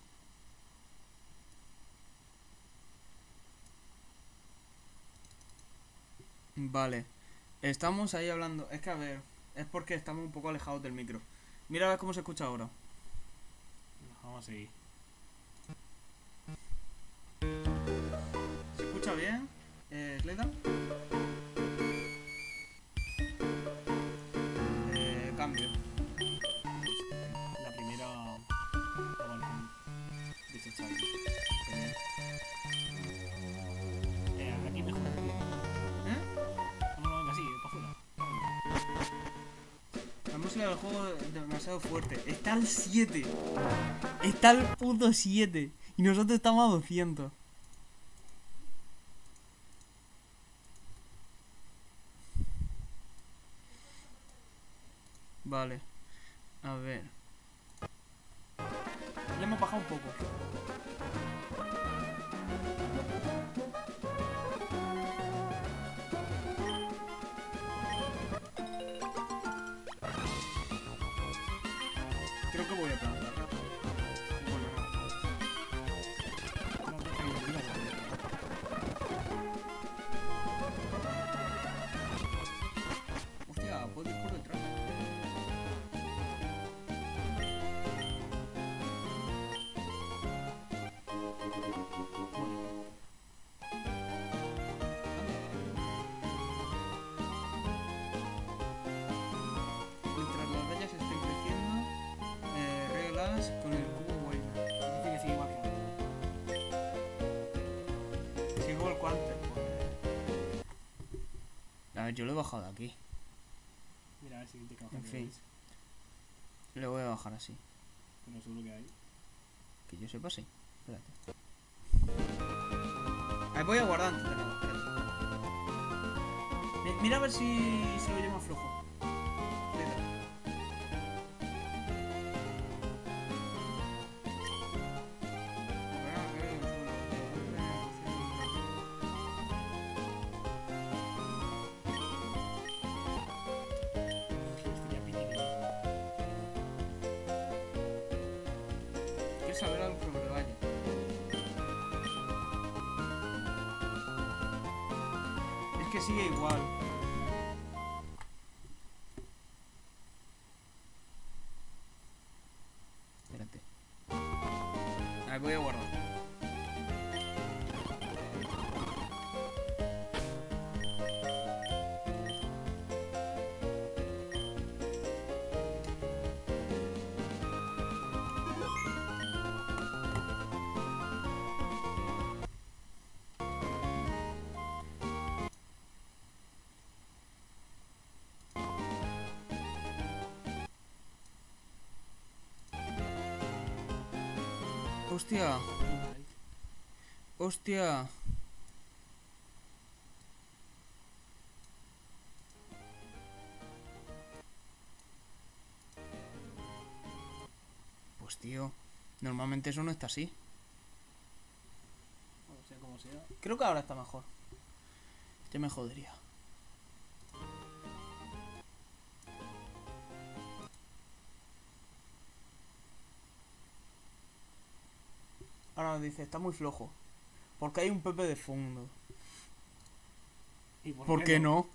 Vale. Estamos ahí hablando. Es que a ver, es porque estamos un poco alejados del micro. Mira a ver cómo se escucha ahora. Vamos a seguir. ¿Se escucha bien? Eh, ¿Sleda? Eh, cambio. La primera. La balcón. Desechable. Genial. Eh, aquí mejor. ¿Eh? No, no, venga, así, para afuera. La música del juego es demasiado fuerte. Está al siete. Está al puto siete. Y nosotros estamos a doscientos. Vale. A ver. Ya hemos bajado un poco. Creo que voy a plantar. Bueno, no. Hostia, puedo ir por detrás. Mientras las vallas estén creciendo, eh, reglas con el cubo Wayne. Dice que sigue igual que yo lo he bajado de aquí. Mira, a ver si te cago. En fin. Le voy a bajar así. Pero seguro que hay. Que yo sepa, sí. Espérate. Ahí voy a guardar antes de nada. Espérate. Mi- Mira a ver si se lo oye más flojo. Espérate. Este ya pide que ¿Quieres saber algo sobre Valle? Es que sigue igual. Espérate. Ahí voy a guardar. Hostia, hostia. Pues tío, normalmente eso no está así. O sea, como sea. Creo que ahora está mejor. Este me jodería. Ahora nos dice, está muy flojo. Porque hay un Pepe de fondo. ¿Y por, ¿Por qué no?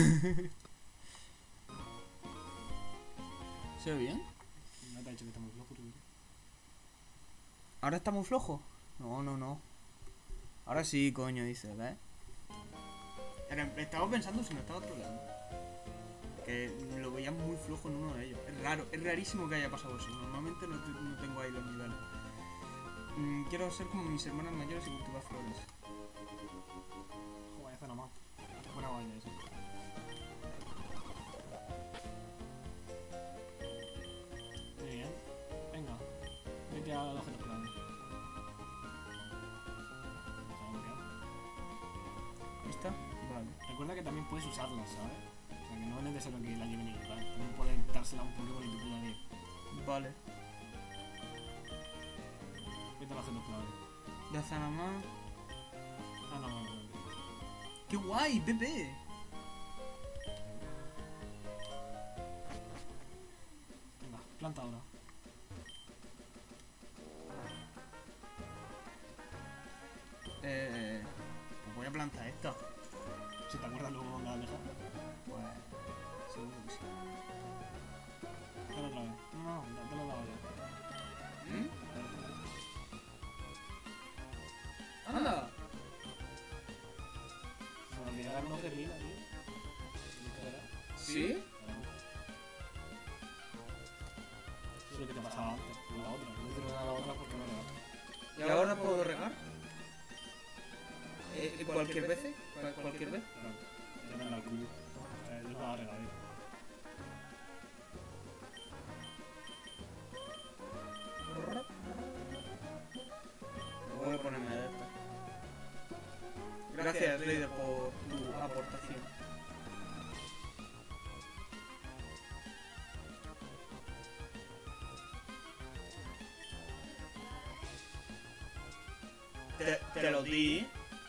¿Se ve bien? No te ha dicho que está muy flojo, tú. ¿Ahora está muy flojo? No, no, no. Ahora sí, coño, dice, ¿ves? Era- Estaba pensando si me estaba troleando. Que lo veía muy flojo en uno de ellos. Es raro, es rarísimo que haya pasado eso. Normalmente no, te- no tengo ahí los niveles. Mm, quiero ser como mis hermanas mayores y cultivar flores. Joder, hace nada más. Buena vaina eso. Muy bien. Venga. Vete a los objetos clave. Vamos a bloquear. ¿Esta? Vale. Recuerda que también puedes usarlas, ¿sabes? O sea, que no es necesario que la lleven y tal. También puedes dársela a un Pokémon y tu puta bien. Vale. Vete a los objetos clave. Ya está nada más. Ah, no, no, no. no. ¡Qué guay, Pepe! Venga, planta ahora. Eh, pues voy a plantar esta. Si te acuerdas luego dónde la has dejado. Pues seguro que sí. Dale otra vez. No, no, no, dale la olla. ¿Mm? ¡Anda! Se me olvidará con germina, tío. ¿Sí? Claro. Eso es lo que te pasaba antes, con la otra. No te a la otra porque no era. ¿Y ahora puedo regar? Eh, ¿Cualquier vez? ¿Cual- ¿Cualquier vez? Claro. Ya no era el cubo. Eh, yo estaba regadito. Voy a ponerme de esta. Gracias, Leider, por tu aportación. Te, te lo di.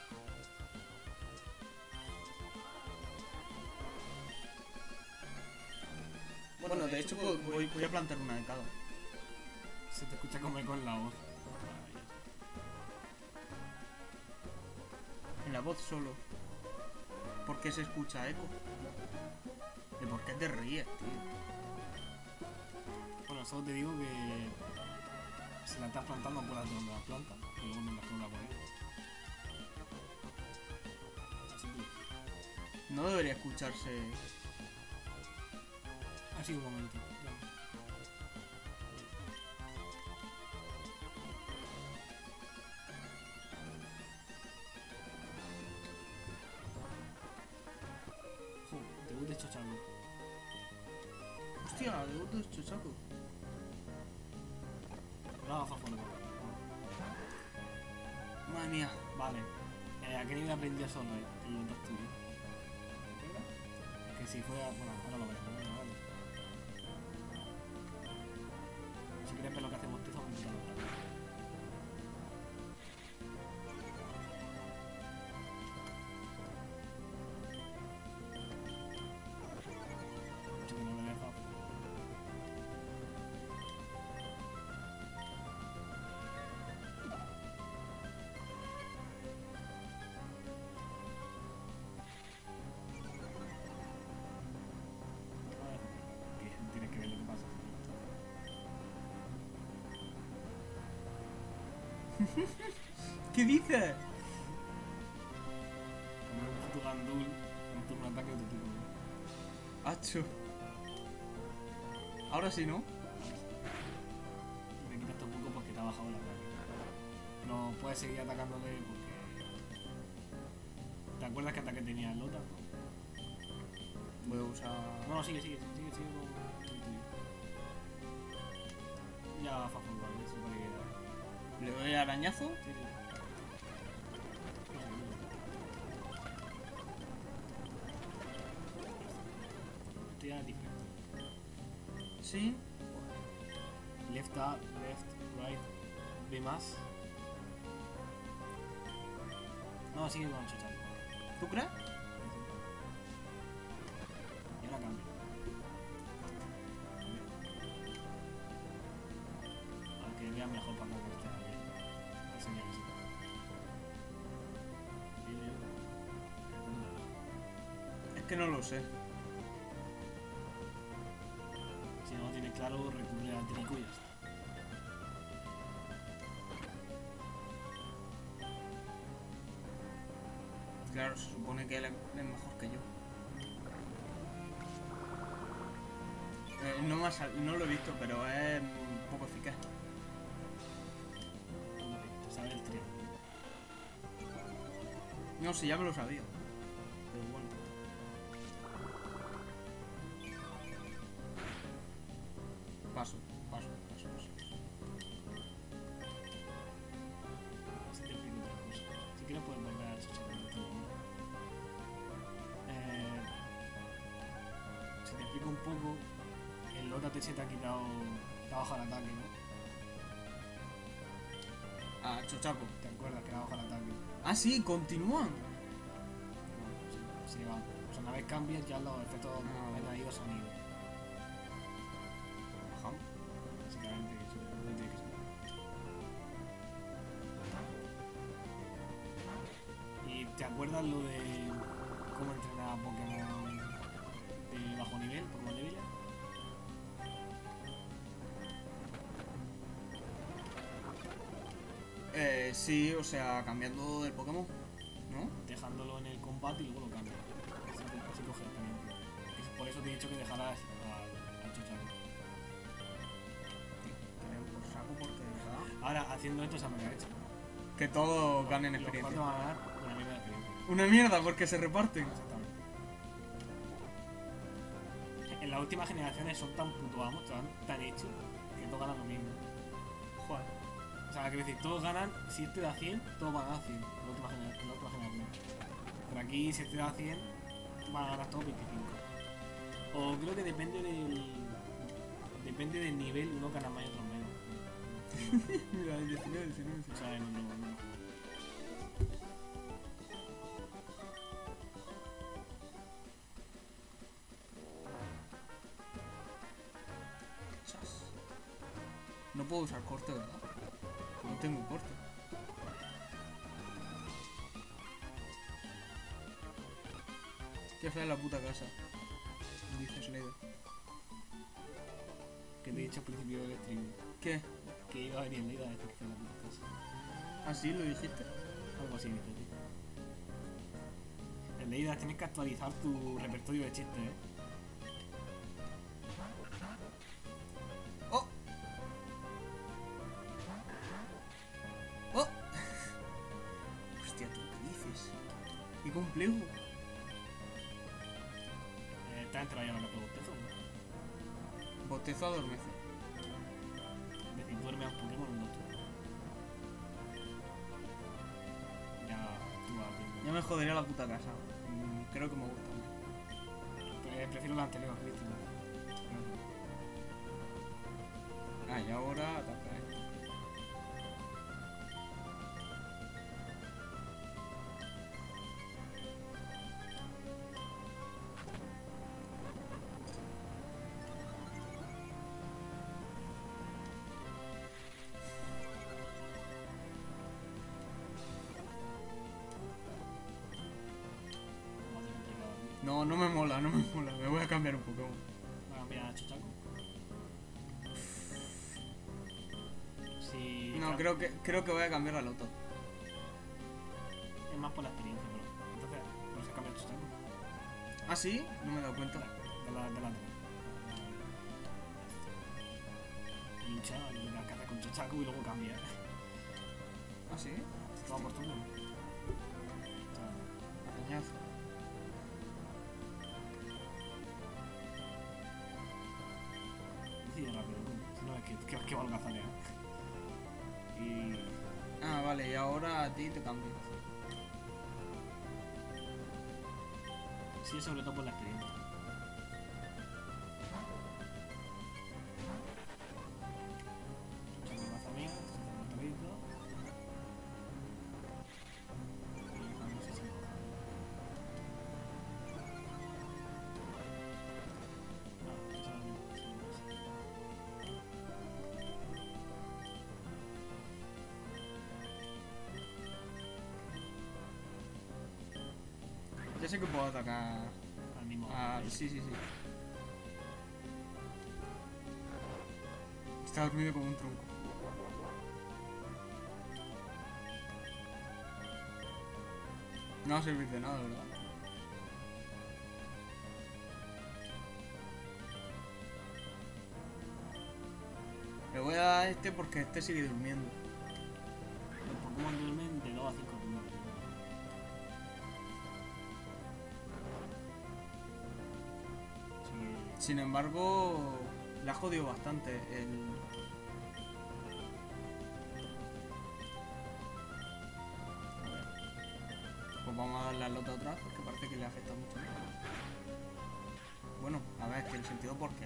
Bueno, de hecho pues, voy, voy a plantar una de cada. Se te escucha comer con la voz. En la voz solo. ¿Por qué se escucha eco? ¿De por qué te ríes, tío? Bueno, solo te digo que si la estás plantando, acuérdate dónde las plantas y luego no las pongas por ahí. Así que, No debería escucharse. así un momento. Ya. Joder. chochaco. Hostia, de otro es chochaco. No hagas fondo. Madre mía. Vale. Eh, ¿A qué nivel aprendió solo eh, el otro estudio? Es que si fuera... Bueno, ahora lo veremos. Venga, vale. Si quieres ver lo que hace Bostezo, me quita los datos. Mucho que no le deja. Tienes que ver lo que pasa. ¿Qué dices? Como un puto gandul, un turno de ataque de otro tipo. Hacho. Ahora sí, ¿no? Le quitas todo un poco porque te ha bajado el ataque. No puedes seguir atacándole porque... ¿Te acuerdas qué ataque tenía el Lota? Voy a usar... No, no, sigue, sigue, sigue, sigue con el tuyo. Ya fa full, ¿vale? Se supone que era. Le doy arañazo. Sí, sí. Esto ya es diferente. Sí. Left up, left, right, B más. No, sigue con Chochaco. ¿Tú crees? Y ahora cambio. Aunque vea mejor para que esté aquí. Enseña que sí. Es que no lo sé. Si no lo tienes claro, recurre al trico y ya está. Claro, se supone que él es es mejor que yo. Eh, no, me ha sal- no lo he visto, pero es un poco eficaz. Te sale el triángulo. No, si ya me lo sabía. Pero bueno. Paso, paso, paso, paso. Si te explico otra cosa. Si quieres puedes volver a Chochaco. Eh, si te explico un poco, el Lota te se te ha quitado, te ha bajado el ataque, ¿no? Ah, Chochaco. ¿Te acuerdas que era bajo el ataque? Ah, sí, continúan. No, sí, sí va. O sea, una vez cambias ya los efectos Ah, vale. añadidos han ido. Ajá. Básicamente eso no tiene que ser. ¿Y te acuerdas lo de cómo entrenar a Pokémon de bajo nivel, Pokémon débiles? Eh, sí, o sea, cambiando del Pokémon, ¿no? Dejándolo en el combate y luego lo cambias. Así, así coges experiencia. Es por eso te he dicho que dejaras al, al Chochaco. Que den por saco porque, ¿verdad? Ahora, haciendo esto, se me ha hecho. Que todos ganen Los experiencia. cuatro van a ganar una mierda de experiencia. Una mierda porque se reparten. Exactamente. En las últimas generaciones son tan puto amos, tan, tan hechos, que todos ganan lo mismo. Joder. O sea, quiero decir, todos ganan, si este da cien, todos van a ganar cien. En la última generación. En la última generación. Pero aquí, si este da cien, van a ganar todos veinticinco. O creo que depende del. Depende del nivel, uno gana más y otros menos. Mira, diecinueve, diecinueve. O sea, no, no, no. Chas. No puedo usar corte, ¿verdad? No tengo corte. Qué fea la puta casa. Dice Slayer. Que te he dicho al principio del stream ¿Qué? que iba a venir Leida a decir que la puta casa. ¿Ah, sí? ¿Lo dijiste? Algo así, dice, tío. En Leida tienes que actualizar tu repertorio de chistes, eh. ¡Oh! ¡Oh! Hostia, ¿tú qué dices? ¡Qué complejo! Eh, está entre bostezo adormece. Es decir, duerme a un Pokémon en dos turnos. Ya, tú vas viendo. Ya me jodería la puta casa. Mm, creo que me gusta más. Pre- Prefiero la anterior, ¿viste? Ah, y ahora ataca, eh. Más complicado. No, no me mola, no me mola. Me voy a cambiar un Pokémon. Va a cambiar a Chuchaco. Sí. No, cam- creo que, creo que voy a cambiar a Loto. Es más por la experiencia, pero. Entonces, ¿no se cambia a Chuchaco? ¿Ah, sí? No me he dado cuenta. De la, de la lucha, lo que hacer con Chuchaco y luego cambia. ¿Ah, sí? Se va por turno. O sea, Arañazo. decide rápido, coño. Si no es que, que, que va a holgazanea. Y. Ah, vale, y ahora a ti te cambio. Sí, es sobre todo por la experiencia. Chuchaco holgazanea, se hace un torito. Y no sé si coja. No, Chuchaco no, sí, no sé. Ya sé que puedo atacar. Al mismo. Ah, sí, sí, sí. Está dormido como un tronco. No va a servir de nada, ¿verdad? Le voy a dar a este porque este sigue durmiendo. Los Pokémon duermen de dos a cinco turnos. Sí. Sin embargo, le ha jodido bastante el... A ver. Pues vamos a darle al otro atrás porque parece que le afecta mucho más. Bueno, a ver, que el sentido porque...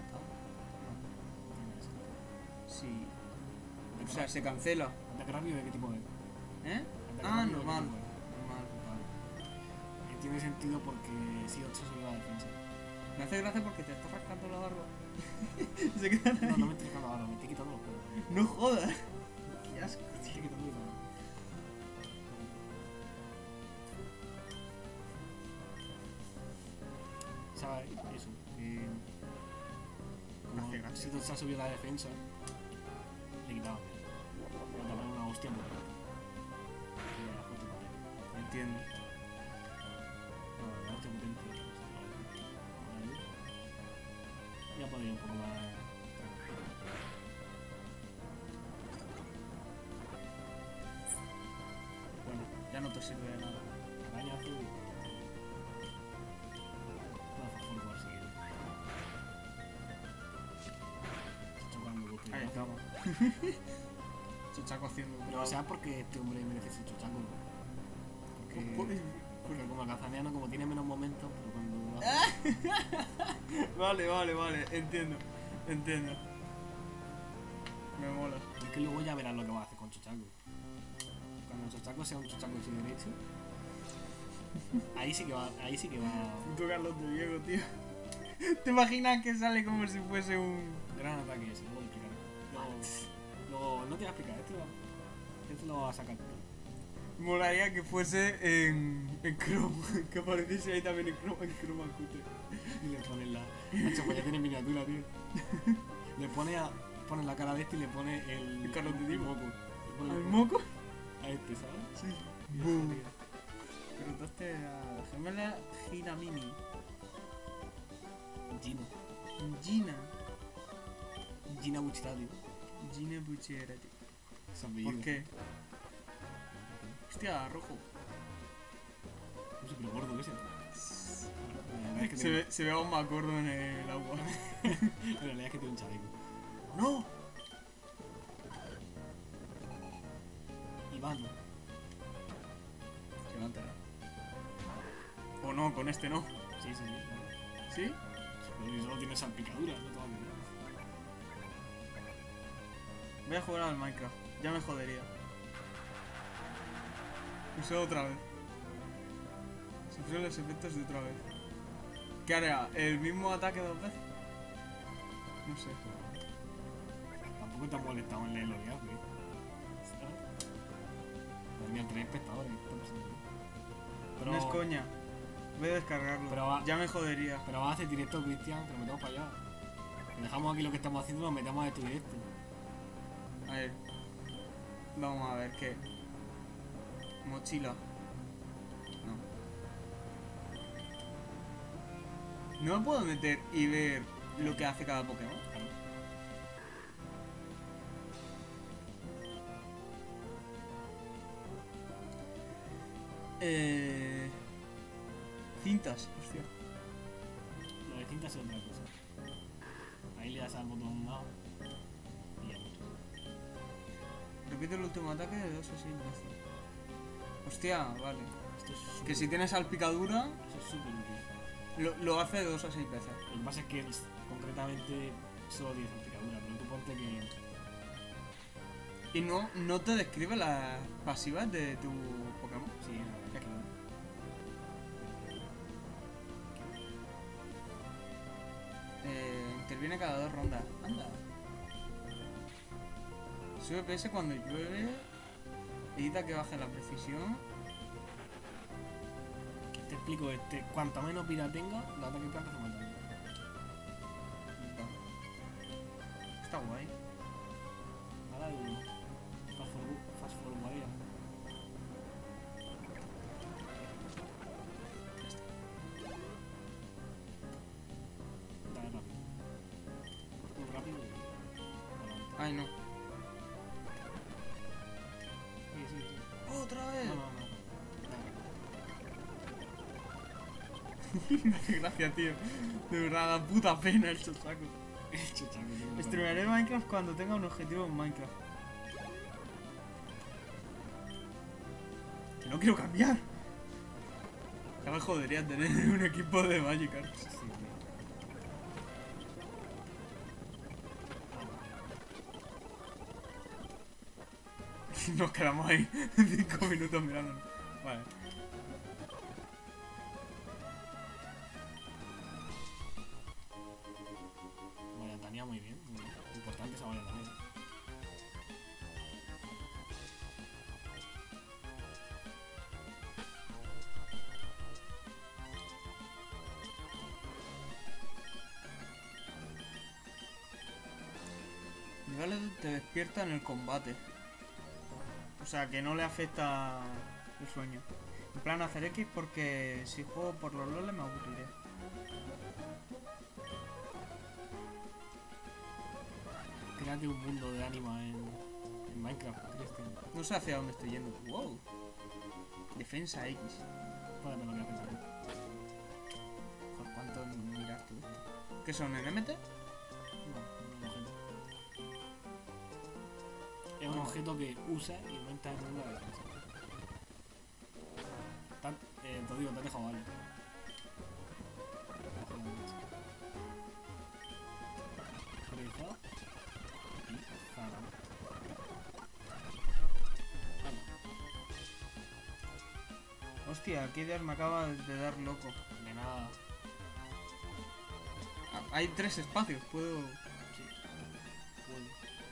Sí. O sea, se cancela. ¿Ataque rápido de qué tipo es? ¿Eh? Ataque Ah, rápido, normal. ¿de qué tipo es? Normal. Vale. Eh, Tiene sentido porque si ocho sobre la defensa. Me hace gracia porque te está rascando la barba. Se quedan ahí. No, no me estoy quitando ahora, me estoy quitando los pelos. No jodas. Qué asco. Me estoy quitando y todo. ¿Sabes? Eso. Que. Como Hace gracia. si se ha subido la defensa, le quitaba. Le daba una hostia muy grande. Y era fuerte potente. Entiendo. No, una hostia potente. Ahí. Ya podría ir un poco más. Bueno, ya no te sirve de nada. Arañazo y. Una fosfor por seguir. Chocando con Ahí estamos. Chuchaco haciendo un Pero o sea, porque este hombre merece su chochaco, ¿no? Porque, Pues- porque como alcazaneano, como tiene menos momentos, pero cuando lo hace, Vale, vale, vale. Entiendo. Entiendo. Me mola. es que luego ya verás lo que va a hacer con Chuchaco. Cuando el Chuchaco sea un Chuchaco sin derecho, ahí sí que va, ahí sí que va. Puto Carlos de Diego, tío. ¿Te imaginas que sale como si fuese un... Gran ataque ese, luego lo explicaré. Luego, luego no te voy a explicar, esto lo, esto lo vas a sacar tú. Molaría que fuese en, en Chrome, que apareciese ahí también en Chrome, en Chroma Cutter. Y le pones la. Hacho, pues ya tiene miniatura, tío. Le pone a. Pone la cara de este y le pone el. El Carlos de Diego. moco. Le pone ¿Al el- moco? A este, ¿sabes? Sí. Y Boom. ese, tío. Preguntaste a Gemela Ginamini. Gina. Gina. Gina Buchita, tío. Gina Bucciarati. Ese apellido. ¿Por qué? Hostia, rojo. No sé, pero gordo ese. Eh, es que Se tiene... ve, se ve a un Macordo en el agua. En realidad es que tiene un chaleco. ¡No! Iván. Se va a enterar. O no, con este no. Sí, sí, sí. ¿Sí? Pero si solo tiene salpicadura, no te va a quedar. Voy a jugar al Minecraft. Ya me jodería. Usé otra vez. Sufrió los efectos de otra vez. ¿Qué hará? ¿El mismo ataque dos veces? No sé. Tampoco te has molestado en leer los días, güey. ¿Sabes? Madre mía, tres espectadores. ¿Qué está pasando? Pero, No es coña. Voy a descargarlo. Pero va- Ya me jodería. pero vas a hacer directo, Cristian, que nos metemos para allá. Que dejamos aquí lo que estamos haciendo y nos metemos a tu directo. A ver. Vamos a ver qué. Mochila. No. No me puedo meter y ver lo que hace cada Pokémon. Claro. Eh. Cintas, hostia. Lo de cintas es otra cosa. Ahí le das al botón A y ya. Repite el último ataque de dos o seis veces. Hostia, vale. Esto es súper Que si tienes salpicadura, Eso es súper útil. lo, lo hace de dos a seis veces. Lo que pasa es que es- concretamente solo tiene salpicadura, pero tú ponte que... Y no, no te describe las pasivas de tu Pokémon. Sí, la verdad es que no. Eh, interviene cada dos rondas. Anda. Sube P S cuando llueve. Evita que baje la precisión. Te explico, este, cuanta menos vida tenga, el ataque planta se mata. Está guay. Ahora el fast forward, fast forward ya. Dale rápido. Muy rápido y adelante. Ay, no. Sí, sí, sí. ¡Otra vez! No, no, no. Me hace gracia, tío. De verdad, da puta pena el chochaco. Chucha, que tengo que Streamaré Minecraft cuando tenga un objetivo en Minecraft. Que no quiero cambiar. Ya me jodería tener un equipo de Magikarp. Sí, sí. Nos quedamos ahí cinco minutos mirando. Vale. Vaya, Tania muy bien, muy bien. Importante esa valla también. Niveles te despierta en el combate. O sea, que no le afecta el sueño. En plan hacer X porque si juego por los loles me aburriré. Créate un mundo de anima en, en Minecraft, Cristian. No sé hacia dónde estoy yendo. Wow. Defensa X. Jódeme lo que haces ahí. ¿Por cuánto miras tú esto? ¿Qué son? ¿N M T? No, no es un objeto. Es un No. objeto que usa y aumenta el mundo de la defensa. Tan, eh, te digo, te has dejado vale. Bajo la derecha. Priorizado. Y jala. Jala. Hostia, qué ideas me acaba de dar loco. De nada. Ah, hay tres espacios, puedo... Sí. Puede.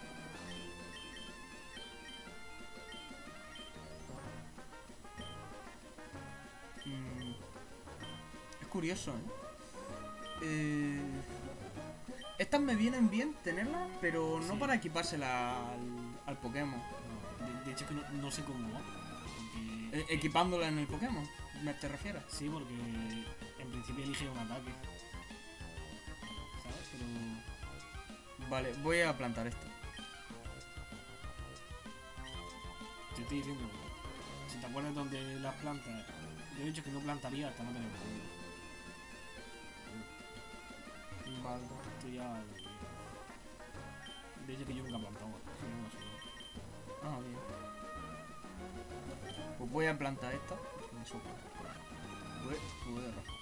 Mm, es curioso, ¿eh? Eh, Estas me vienen bien tenerlas, pero no Sí. para equipársela al, al Pokémon. No, de, de hecho es que no, no sé cómo va. Porque, Eh, equipándola en el Pokémon, ¿me te refieres? sí, porque en principio elige un ataque. ¿Sabes? Pero Vale, voy a plantar esto. te estoy diciendo, si te acuerdas donde las plantas, yo he dicho que no plantaría hasta no tener comida. falta. Esto ya... De hecho que yo nunca he plantado. Sí, no sé. Ah, bien. Pues voy a plantar esta. Porque me sobra. Voy, voy a rajar.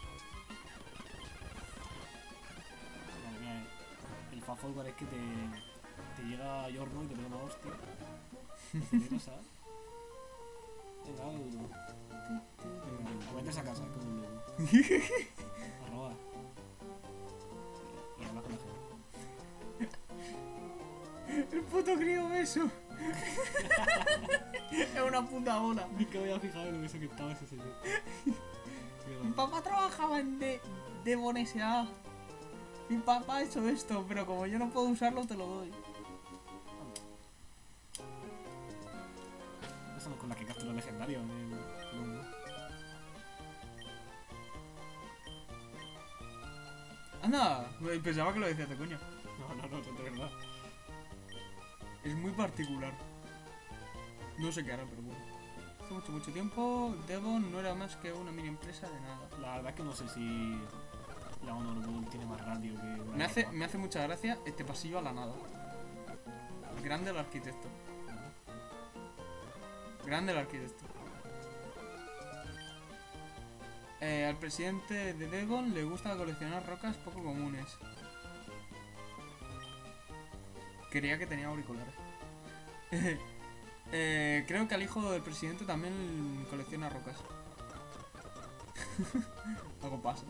Madre mía, el fafo es que te, te llega a Yorno y te pega una hostia. ¿Qué pasa? Venga, dale duro. Venga, o vete a esa casa, como un lobo. A robar. Y habla con la gente. El puto crío beso. Es una puta bola. Nunca me había fijado en lo beso que estaba ese señor. Mi papá trabajaba en de, Devon S A. Mi papá ha hecho esto, pero como yo no puedo usarlo, te lo doy. Eso no es con la que captura legendario en el mundo. Anda, pensaba que lo decías de coña. No, no, no, no, de verdad. Es muy particular. No sé qué hará, pero bueno. Hace mucho, mucho tiempo, Devon no era más que una mini empresa de nada. La verdad es que no sé si la Honor Bull tiene más radio que una Me hace, Yamaha. me hace mucha gracia este pasillo a la nada. Grande el arquitecto. Grande el arquitecto. Eh, al presidente de Devon le gusta coleccionar rocas poco comunes. Creía que tenía auriculares. eh, creo que al hijo del presidente también colecciona rocas. Algo pasa.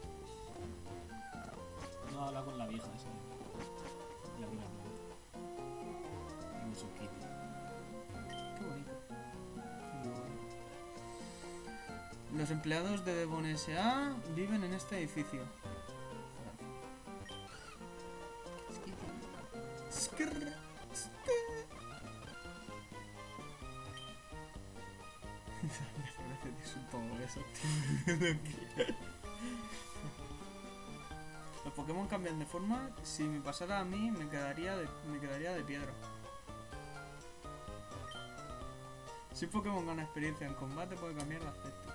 No habla con la vieja esa. La vieja blanca. En su kit. Qué bonito. Los empleados de Devon S A viven en este edificio. Skrrr, skrrr. Es un poco eso, tío. Los Pokémon cambian de forma. Si me pasara a mí, me quedaría de, me quedaría de piedra. Si un Pokémon gana experiencia en combate, puede cambiar de aspecto.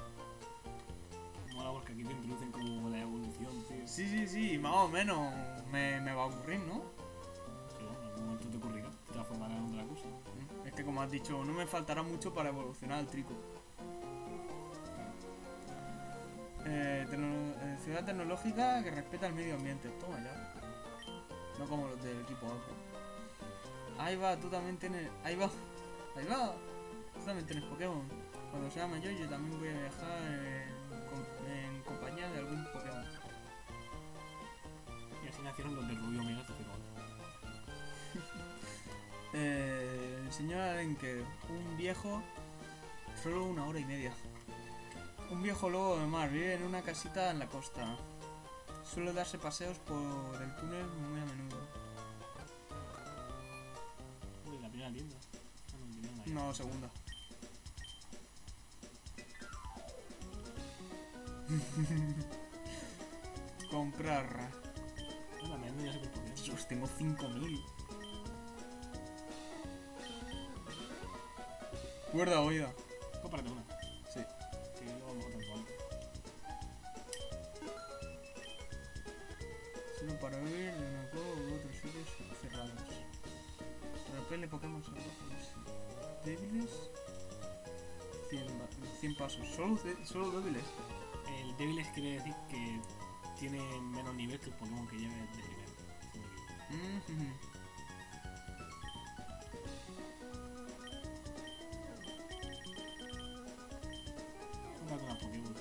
Mola porque aquí te introducen como la evolución, tío. Sí, sí, sí, más o menos me, me va a ocurrir, ¿no? Sí, bueno, en algún momento te ocurrirá. Te transformarás en otra cosa. Es que como has dicho, no me faltará mucho para evolucionar el trico. Eh, tecno- eh, ciudad tecnológica que respeta el medio ambiente. Toma ya. No como los del equipo Aqua. Ahí va, tú también tienes... Ahí va. Ahí va. Tú también tienes Pokémon. Cuando sea mayor yo también voy a viajar en, com- en compañía de algún Pokémon. Y así nacieron los del Rubio Mega Cero. Eh, el señor Arenque, un viejo, solo una hora y media. Un viejo lobo de mar, vive en una casita en la costa. Suele darse paseos por el túnel muy a menudo. Uy, la primera tienda. Ah, no, tenía una ya. No, segunda. Comprar. Ah, la mía ya sé por qué. Dios, tengo cinco mil. Cuerda oída. Cómprate una. Sí. Que yo a lo mejor tanto alto. Solo para vivir en el juego u otros sitios cerrados. Repele Pokémon salvajes. Débiles. cien pasos. Solo, de- solo débiles. El débiles quiere decir que tiene menos nivel que el Pokémon que lleve de nivel. Si no me equivoco. Mhm. Cómprate una Pokéball.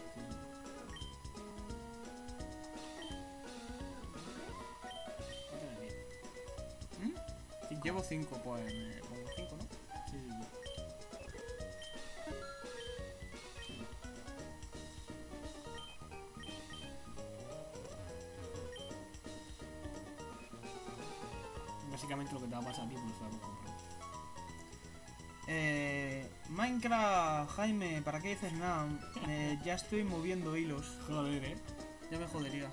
¿Cuánto me pide? ¿Mm? Cinco. Llevo cinco, pues me pongo cinco, ¿no? Sí, sí, sí. Básicamente lo que te va a pasar a ti, pues lo hemos comprado. Eh, Minecraft, Jaime, ¿para qué dices nada? Eh, ya estoy moviendo hilos. Joder, eh. Ya me jodería.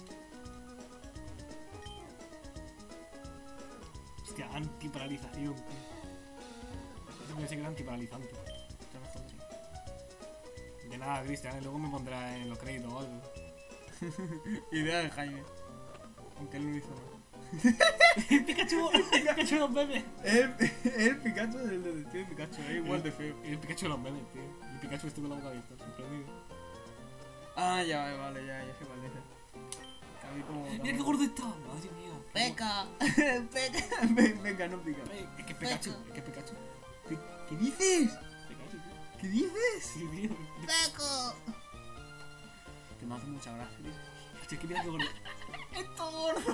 Hostia, antiparalización, tío. Eso puede ser que era antiparalizante. Ya me jodería. De nada, Cristian, ¿eh? Luego me pondrá en los créditos o algo. Idea de Jaime. Aunque él no hizo nada. El Pikachu, el Pikachu de los memes. El, el Pikachu del detective Pikachu, es igual de feo. El Pikachu de los memes, tío. El Pikachu este con la boca abierta, sorprendido. Ah, ya, vale, ya, ya sé cuál dice. Que a mí como... Mira qué gordo está, madre mía. Peca, peca, Ve- venga, no pica. Es que es Pikachu, es que es Pikachu. Pe- ¿Qué dices? Pikachu, tío. ¿Qué dices? Sí, tío. Peco. Que me hace mucha gracia, tío. Hostia, es que mira qué gordo. Esto gordo.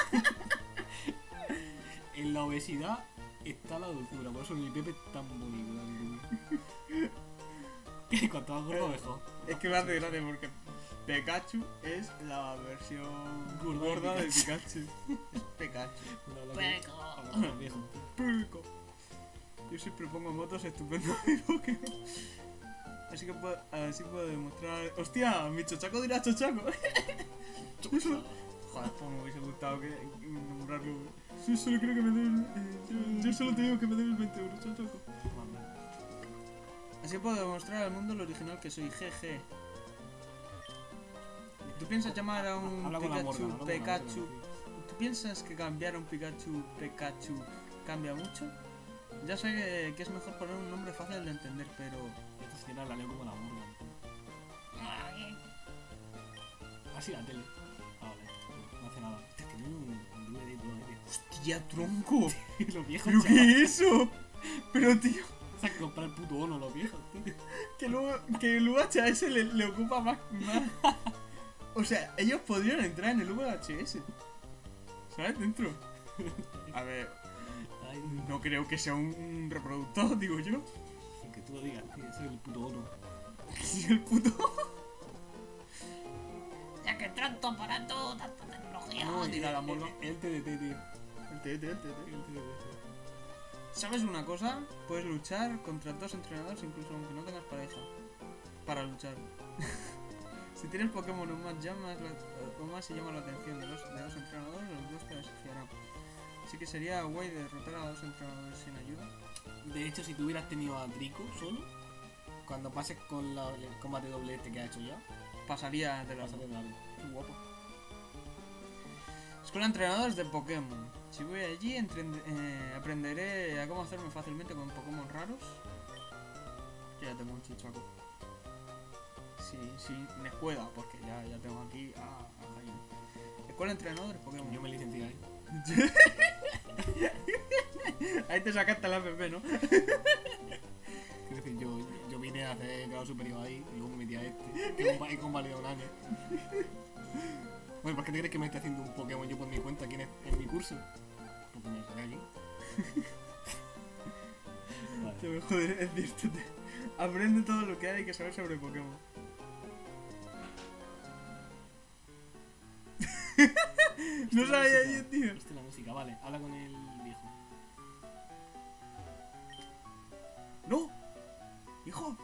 En la obesidad está la dulzura, por eso mi Pepe es tan bonito. ¿Qué? ¿Cuánto más gordo mejor? Es que me hace gracia porque Pikachu es la versión Gorda de gorda de Pikachu. Pikachu. Es Pikachu. Peco. Habla viejo. Pico. Yo siempre pongo motos estupendos a mi Pokémon. Así que puedo, así puedo demostrar. ¡Hostia! Mi chochaco dirá chochaco. Eso- Joder, pues me hubiese gustado que nombrarlo. Yo solo creo que me debes. Eh, yo, yo solo te digo que me debes veinte euros, chochaco. Así puedo demostrar al mundo lo original que soy. Jeje. ¿Tú piensas llamar a un Habla con la Pikachu Morgan, habla con la Pikachu? Morgan, tío. ¿Tú piensas que cambiar a un Pikachu Pikachu cambia mucho? Ya sé que, que es mejor poner un nombre fácil de entender, pero... Esta señora la leo como la Morgan. Así la tele. Ah, vale. No hace nada. Hostia, tiene un un D V D todo, eh, ¡Hostia, tronco! tío. Los viejos, ¿Pero chaval. qué es eso? Pero tío, Se han comprado el puto Ono los viejos, tío. que luego que el U H S le, le ocupa más, más... O sea, ellos podrían entrar en el U H S. ¿Sabes? Dentro. A ver, Ay, no creo que sea un reproductor, digo yo. sin que tú lo digas, tío. Ese es el puto Ono. Si el puto... Ya que tanto aparato, tanta tecnología. No, tira la mola. El, el T D T, tío. El T T, el T T. El T D T. ¿Sabes una cosa? Puedes luchar contra dos entrenadores incluso aunque no tengas pareja. Para luchar. Si tienes Pokémon o más llamas la, o más se llama la atención de los, de los entrenadores, los dos te desafiarán. Así que sería guay derrotar a dos entrenadores sin ayuda. De hecho, si tú hubieras tenido a Trico solo, cuando pases con la, el combate doble este que ha hecho ya, Pasaría de te la vas a tener algo. Qué guapo. Escuela de entrenadores de Pokémon. Si voy allí, entren- eh, aprenderé a cómo hacerme fácilmente con Pokémon raros. Yo ya tengo un chichaco. Sí, sí, me pueda, porque ya, ya tengo aquí a, a Jaime. Escuela de entrenadores de Pokémon. Yo me licencié ahí. Ahí te sacaste la F P, ¿no? Quiero decir, yo, yo vine a hacer grado superior ahí y luego me metí a este, que conva- he convalidado un año. Bueno, ¿por qué te crees que me esté haciendo un Pokémon yo por mi cuenta aquí en, en mi curso? Porque me saqué aquí. Te Vale. voy a joder, es cierto. te- Aprende todo lo que hay que saber sobre Pokémon. No Esta sabía música- yo, tío. Esta es la música, vale. Habla con el viejo. ¡No! ¡Hijo!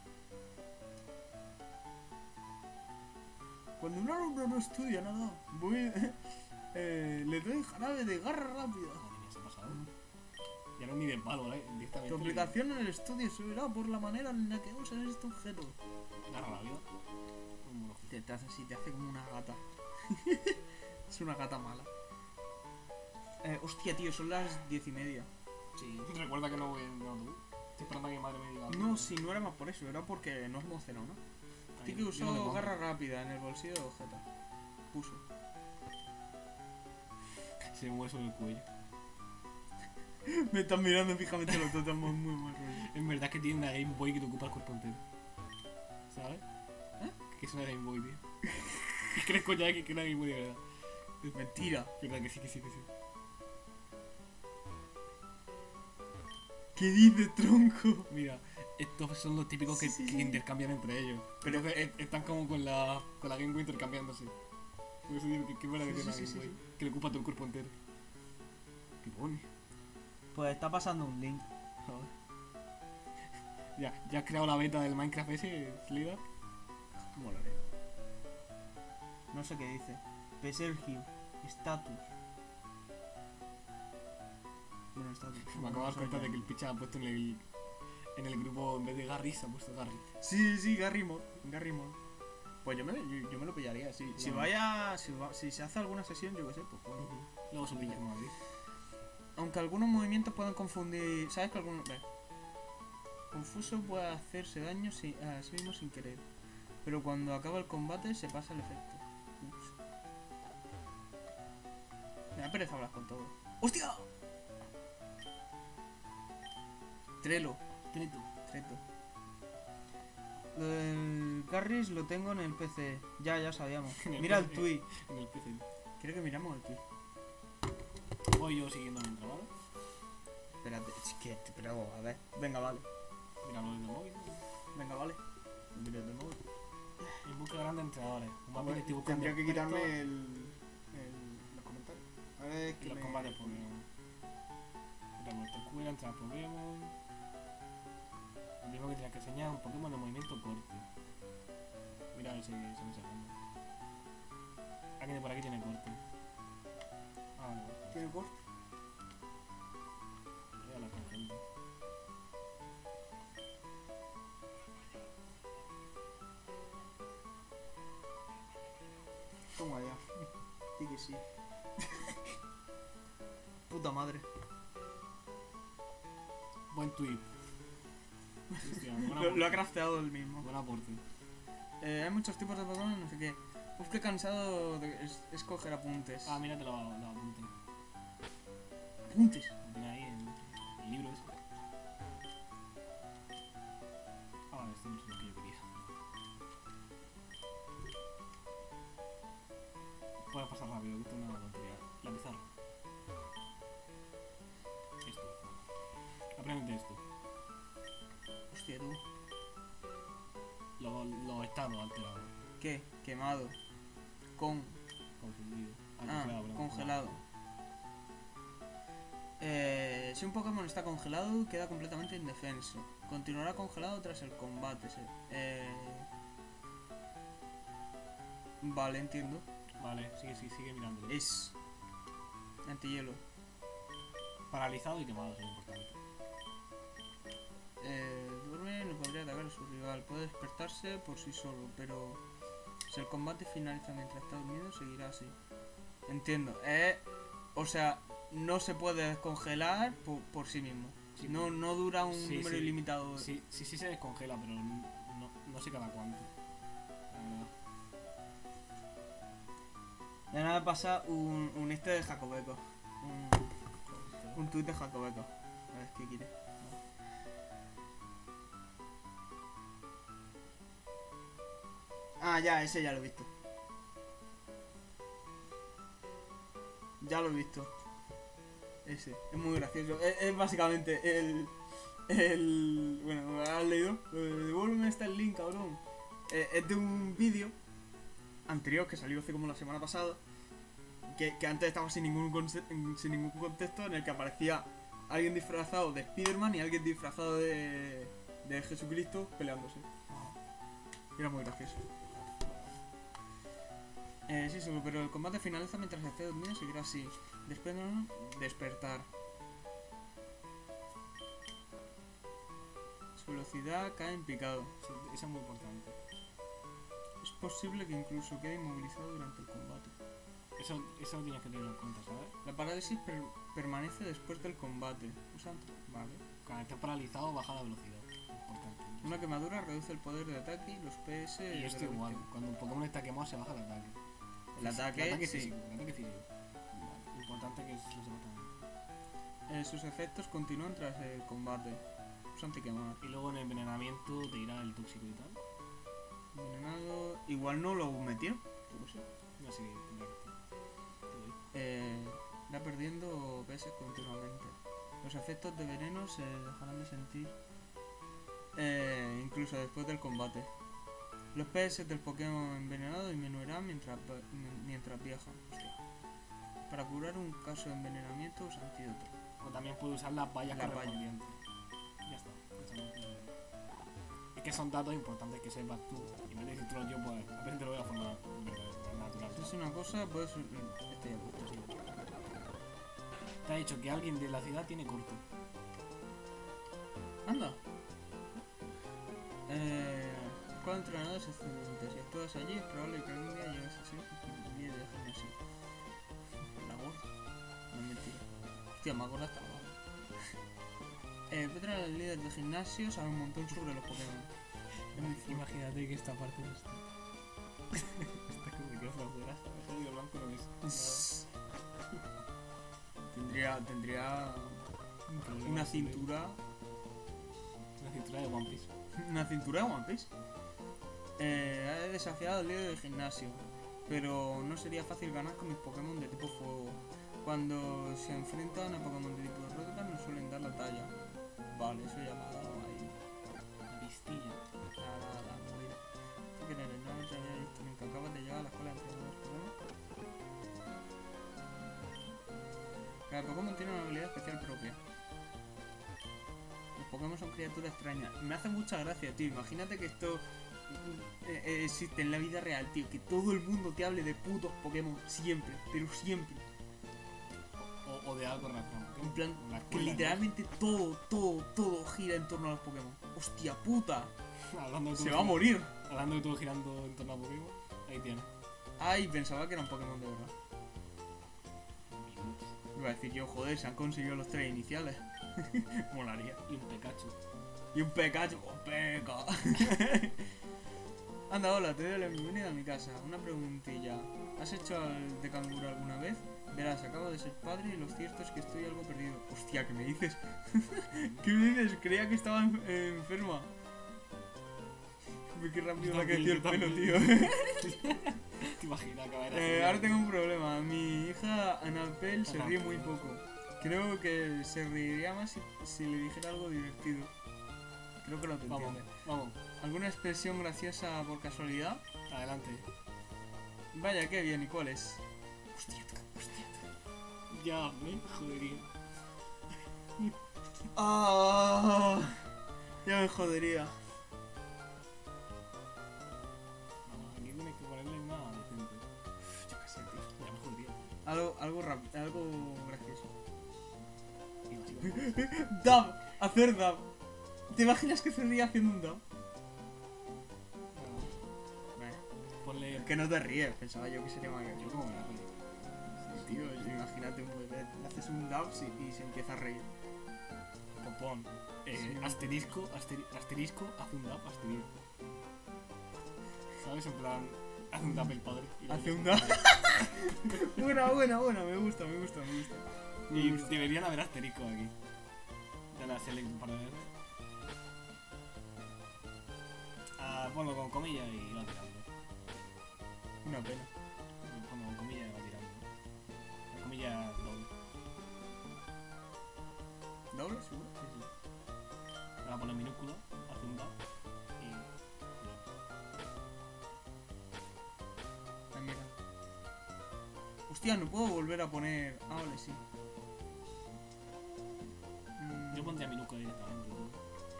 Cuando un alumno no estudia nada, voy... eh, le doy jarabe de garra rápida. Madre mía, se ha pasado. Ya no es ni de palo, ¿eh? Directamente. Tu aplicación en el estudio subirá por la manera en la que usas este objeto. Agarra la vida. Un mono. Te, te hace así, te hace como una gata. Es una gata mala. Eh, hostia, tío, son las diez y media. Sí. Recuerda que no voy en autobús. Estoy esperando a que mi madre me diga algo. No, si no era más por eso, era porque no hemos cenado, ¿no? Ay, Tiki yo usó no me pongo. garra rápida en el bolsillo de Ojeta. Puso. Se me mueve sobre el cuello. Me están mirando fijamente los dos, estamos muy mal rollo. En verdad es que tiene una Game Boy que te ocupa el cuerpo entero. ¿Sabes? ¿Eh? Que es una Game Boy, tío. ¿Qué crees, coña, que que es una Game Boy de verdad? Mentira. Verdad que sí, que sí, que sí. ¿Qué dices, tronco? Mira, estos son los típicos que, Sí, sí, que sí. intercambian entre ellos. Pero que es- están como con la, con la Game Boy intercambiándose. Por eso digo que qué buena que Sí, tiene sí, la sí, Game sí, Boy. Que le ocupa todo el cuerpo entero. ¿Qué pone? Pues está pasando un link. Ya, ya has creado la beta del Minecraft ese, Slider. Molaré. No sé qué dice. Pesergio. Status. Bueno, status. Me acabo de dar cuenta de que el picha ha puesto en el, en el grupo, en vez de Garry, se ha puesto Garry. Sí, sí, Garry Mod. Garry Mod. Pues yo me, yo, yo me lo pillaría. Si, si No. vaya. Si, va- si se hace alguna sesión, yo qué sé, pues bueno. Luego se pilla como Madrid. Aunque algunos movimientos pueden confundir. ¿Sabes que algunos.? Ve. Confuso puede hacerse daño si- a sí mismo sin querer. Pero cuando acaba el combate se pasa el efecto. Ups. Me da pereza hablar con todo. ¡Hostia! Trello. Treto. Treto. Lo del Garry's lo tengo en el P C. Ya, ya sabíamos. En el Mira el P C. tweet. En el P C. ¿Quiere que miramos el tweet? Voy yo siguiendo mientras, ¿vale? Espérate, es que. Pero, a ver. Venga, vale. Míralo desde el móvil. Venga, vale. Mira el móvil. En busca de grandes entrenadores. Un mapa que Bueno, estoy buscando. tendría que expertos quitarme el, el- los comentarios. A ver, en que los me- combates Pokémon. Mira, esta escuela, entrar Pokémon. Lo mismo que tienes que enseñar un Pokémon de movimiento corto. Mira ese, ese me sacando. Alguien de por aquí tiene corte. Ah, vale, vale. ¿Tiene corte? Voy a hablar con gente. Toma ya. Sí que sí. Puta madre. Buen tweet. Hostia, buen Lo, aporte. lo ha crafteado él mismo. Buen aporte. Eh, hay muchos tipos de Pokémon, no sé qué. Uf, qué cansado de es- escoger apuntes. Ah, mira, te lo, lo apunte. Apuntes. Lo tiene ahí en el libro ese. Ah, vale, esto no es lo que yo quería. Puedes pasar rápido, que esto es una tontería. La pizarra. Esto. Aprende esto. Hostia, tú. Los, los estados alterados. ¿Qué? Quemado. Con. Confundido. Ah, congelado, perdón. congelado. Eh, si un Pokémon está congelado, queda completamente indefenso. Continuará congelado tras el combate. se- Eh... Vale, entiendo. Vale, sigue, sigue, sigue mirándolo. Es antihielo. Paralizado y quemado, eso es importante. Eh, duerme, no podría atacar a su rival. Puede despertarse por sí solo, pero si el combate finaliza mientras está dormido, seguirá así. Entiendo. Eh, o sea, no se puede descongelar por, por sí mismo. Sí, No, no dura un sí, número sí. ilimitado. Sí, sí, sí se descongela, pero no, no sé cada cuánto. La verdad. Ya nada pasa un, un este de Jacobeco. Un, un tuit de Jacobeco. A ver qué quiere. Ah, ya, ese ya lo he visto. Ya lo he visto. Ese, es muy gracioso. Es, es básicamente el. El. Bueno, ¿has leído? Eh, Devuélveme este link, cabrón. Eh, es de un vídeo anterior que salió hace como la semana pasada. Que, que antes estaba sin ningún, conce- sin ningún contexto, en el que aparecía alguien disfrazado de Spider-Man y alguien disfrazado de, de Jesucristo peleándose. Era muy gracioso. Eh, sí, solo, pero el combate finaliza mientras esté dormido, seguirá así. Después de no despertar. Su velocidad cae en picado. Sí, eso es muy importante. Es posible que incluso quede inmovilizado durante el combate. Eso, eso tienes que tenerlo en cuenta, ¿sabes? La parálisis per- permanece después del combate. Usa Vale. Cuando estés paralizado, baja la velocidad. Importante. una quemadura, reduce el poder de ataque y los P S. Y de esto la igual. víctima. Cuando un Pokémon está quemado, se baja el ataque. El ataque, El ataque sí. físico. El ataque físico. Vale. Importante que lo sepas también. Eh, sus efectos continúan tras el combate. Es antiquemar. Y luego en el envenenamiento te irá el tóxico y tal. Envenenado. Igual no lo metieron. Yo qué sé. No sé, tendrá que estar. Sí. Eh, va perdiendo P S continuamente. Los efectos de veneno se dejarán de sentir eh, incluso después del combate. Los P S del Pokémon envenenado disminuirán mientras, va- mientras viajan. Hostia. Para curar un caso de envenenamiento usa antídoto. O también puede usar las vallas Las correspondientes. Ya está. Eso no es- Es que son datos importantes que sepas tú. Y en vez de decírtelo yo, pues apréndelo de la forma verdadera, natural. Si es una cosa, puedes. Este ya lo he visto, sí. Te ha dicho que alguien de la ciudad tiene corto. Anda. Eh, ¿Cuál entrenador nada es excelente. Si actúas allí, es probable que algún día llegues a ser líder de gimnasio. La gorda. No es mentira. Hostia, más gorda está la gorda. Eh, Petra, el líder de gimnasio, sabe un montón sobre los Pokémon. Es muy fuerte. Imagínate que esta parte no está. Está como que queda afuera. El de blanco no es. Tendría, tendría Un problema una así. cintura. Una cintura de One Piece. Una cintura de One Piece. Eh, he desafiado al líder del gimnasio, pero no sería fácil ganar con mis Pokémon de tipo fuego. Cuando se enfrentan a Pokémon de tipo roca no suelen dar la talla. Vale, eso ya me ha dado ahí. La pistilla. La, la, la movida. ¿Tú quién eres? No se había visto nunca. Acabas de llegar a la escuela de entrenadores Pokémon. Cada Pokémon tiene una habilidad especial propia. Los Pokémon son criaturas extrañas. Me hace mucha gracia, tío. Imagínate que esto eh, eh, existe en la vida real, tío. Que todo el mundo te hable de putos Pokémon siempre, pero siempre. O, o de algo razón. En plan, La que escuela, literalmente todo, todo, todo gira en torno a los Pokémon. ¡Hostia puta! ¿no? Hablando de Se todo va a gira- morir. Hablando de todo girando en torno a Pokémon. Ahí tienes. Ay, pensaba que eran Pokémon de verdad. Iba a decir yo, joder, se han conseguido los tres iniciales. Molaría. Y un Pikachu. Y un Pikachu. ¡Oh, Peka! Anda, hola, te doy la bienvenida a mi casa. Una preguntilla. ¿Has hecho al de canguro alguna vez? Verás, acabo de ser padre y lo cierto es que estoy algo perdido. Hostia, ¿qué me dices? ¿Qué me dices? Creía que estaba en- eh, enferma. Uy, qué rápido me ha crecido el pelo, tío. ¿Te imaginas que va a ir Eh, así? ahora tengo un problema. Mi hija Annabelle se ríe muy poco. Creo que se reiría más si, si le dijera algo divertido. Creo que lo te Vamos, entiende. vamos. ¿Alguna expresión graciosa por casualidad? Adelante. Vaya, qué bien. ¿Y cuál es? Hostia, hostia. Ya me jodería. Ah, ya me jodería. Vamos, aquí tienes que ponerle nada decente. Yo qué sé, tío. Ya me jodería. Algo, algo, rap- algo gracioso. Digo, así como- Dab, hacer dab. ¿Te imaginas que se ríe haciendo un dab? Ponle. Que no te ríes, pensaba yo que sería más Yo gracioso. como me la pongo. Sí, tío, imagínate un bebé, le haces un dab y, y se empieza a reír. Pues pon. Eh, Sí. asterisco, asteri- asterisco, haz un dab, asterisco. ¿Sabes? En plan, haz un dab el padre. y Hace luego un se dab. pone- Buena, buena, buena, me gusta, me gusta, me gusta. Me Y gusta. deberían haber asterisco aquí. Dale a select un par de veces. Ah, ponlo con comillas y va tirando. Una pena. Ponlo con comillas y va tirando. La comilla doble. ¿Doble, seguro? Sí, sí. Le va a poner minúsculo, hace un dab y. Ah, mira. Hostia, no puedo volver a poner. Ah, vale, sí. Mm, Yo pondría minúsculo directamente. ¿no?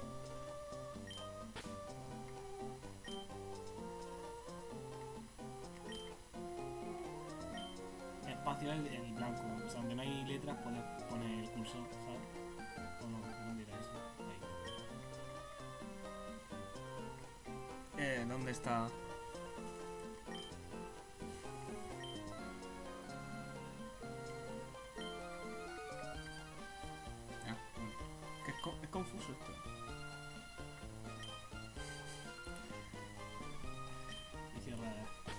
Espacio es el blanco, o sea, donde no hay letras puedes poner el cursor, ¿sabes? O no, no dirá eso. Ahí. Eh, ¿dónde está? Ah, bueno. Que es, co- es confuso esto. Y cierra.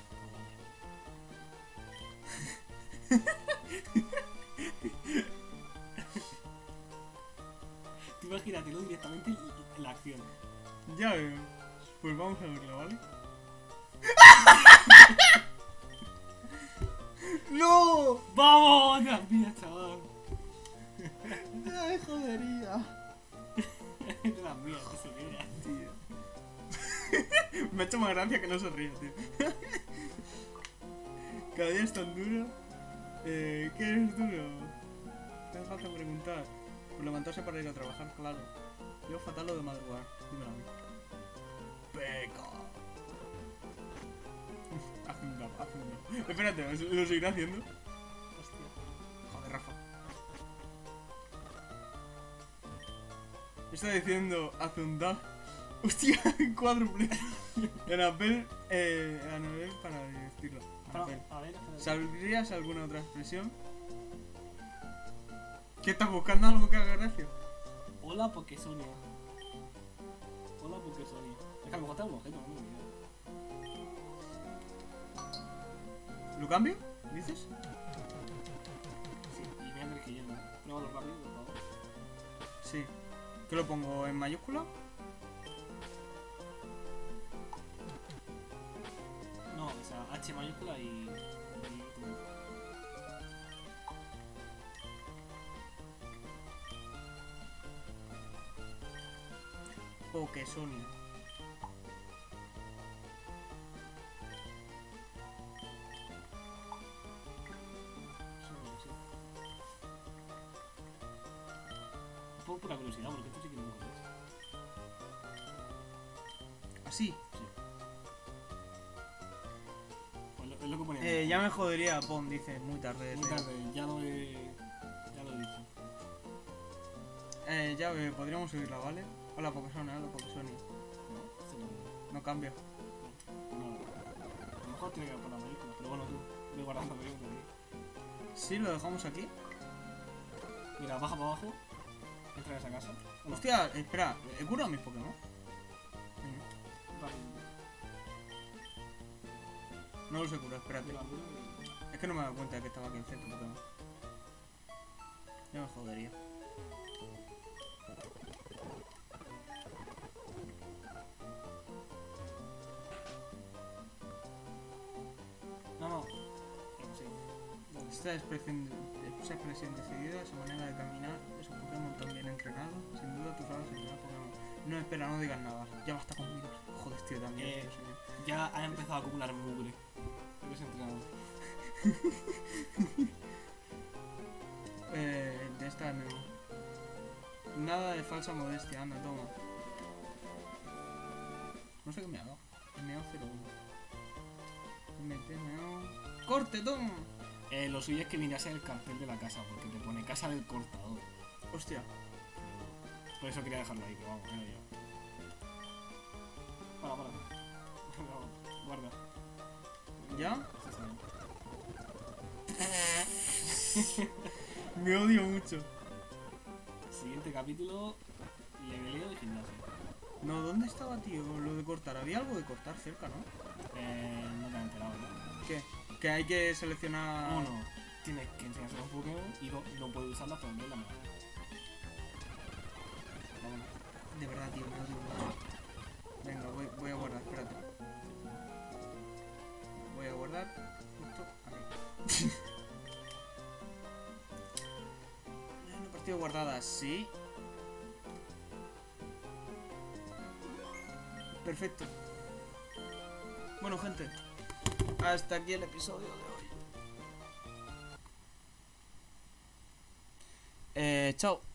Tú imagínatelo directamente en en la acción. Ya veo. Pues vamos a verlo, ¿vale? ¡No! ¡Vamos! ¡Te las mías, chaval! Ya me jodería. ¡Te las mías, que se vea! Tío. Me ha hecho más gracia que no se ríe, tío. Cada día es tan duro. Eh, ¿Qué es duro? No hace falta preguntar. Por levantarse para ir a trabajar, claro. Yo fatal lo de madrugar. Dímelo a mí. Peca. Haz un dab, haz un dab. Espérate, ¿lo seguiré haciendo? Hostia. Joder, Rafa. Está diciendo haz un dab Hostia, cuádruple. Anabel, eh, Anabel para decirlo. Pero, Anabel. a ver, espérate. ¿Sabrías alguna otra expresión? ¿Qué estás buscando algo que haga gracia? Hola, Pokesonia. Hola, Pokesonia. Es que a lo mejor está un objeto, no me olvido. ¿Lo cambio? ¿Dices? Sí, y voy a ver que lleno. Pruébalo rápido, por favor. Sí. ¿Qué lo pongo en mayúscula? No, o sea, H mayúscula y. y- Pokesonia. Un poco pura curiosidad, porque esto sí que no lo conozco. Así. Pues lo- es lo que ponía. Eh, ya me jodería, Pon, dice, muy tarde. Muy tío. tarde, ya lo he. Ya lo he dicho. Eh, ya ve, podríamos subirla, ¿vale? Hola, Pokesonia, hola, Pokesonia. No, esto no. No cambia. No. A lo mejor tiene que ver por la película, pero bueno, tú. Voy guardando la película aquí. Sí, lo dejamos aquí. Mira, baja para abajo. Entra en esa casa. No, Hostia, espera, he curado mis Pokémon. Venga. vale. No los he curado, espérate. Mira, mira, Es que no me he dado cuenta de que estaba aquí el centro Pokémon. Ya me jodería. No, no. Pero sí. Dale. Esta expresión, esa expresión decidida, esa manera de caminar, esos Pokémon tan bien entrenados, sin duda tú sabes entrenar Pokémon. No, espera, no digas nada. Ya basta conmigo. Joder, tío, también. Eh, tío, señor. Ya ha empezado a acumular mugre. Eres entrenador. Eh, de esta M O. Nada de falsa modestia, anda, toma. No sé qué me ha dado. M O cero uno. M T M O. ¡Corte, toma! Eh, lo suyo es que mirase el cartel de la casa, porque te pone casa del cortador. Hostia. Por eso quería dejarlo ahí, pero vamos, era yo. Para, para. No, guarda. ¿Ya? Sí, sí. Me odio mucho. Siguiente capítulo. Leveleo de gimnasio. No, ¿dónde estaba, tío? Lo de cortar. Había algo de cortar cerca, ¿no? Eh, no te has enterado, ¿no? ¿Qué? Que hay que seleccionar. Uno, tienes que enseñarse los Pokémon y dos, no puedes usarlas para vender la mano. Vámonos. De verdad, tío, me odio mucho. Venga, voy, voy a guardar, espérate. Voy a guardar justo aquí. Una partida guardada, sí. Perfecto. Bueno, gente, hasta aquí el episodio de hoy. Eh, chao.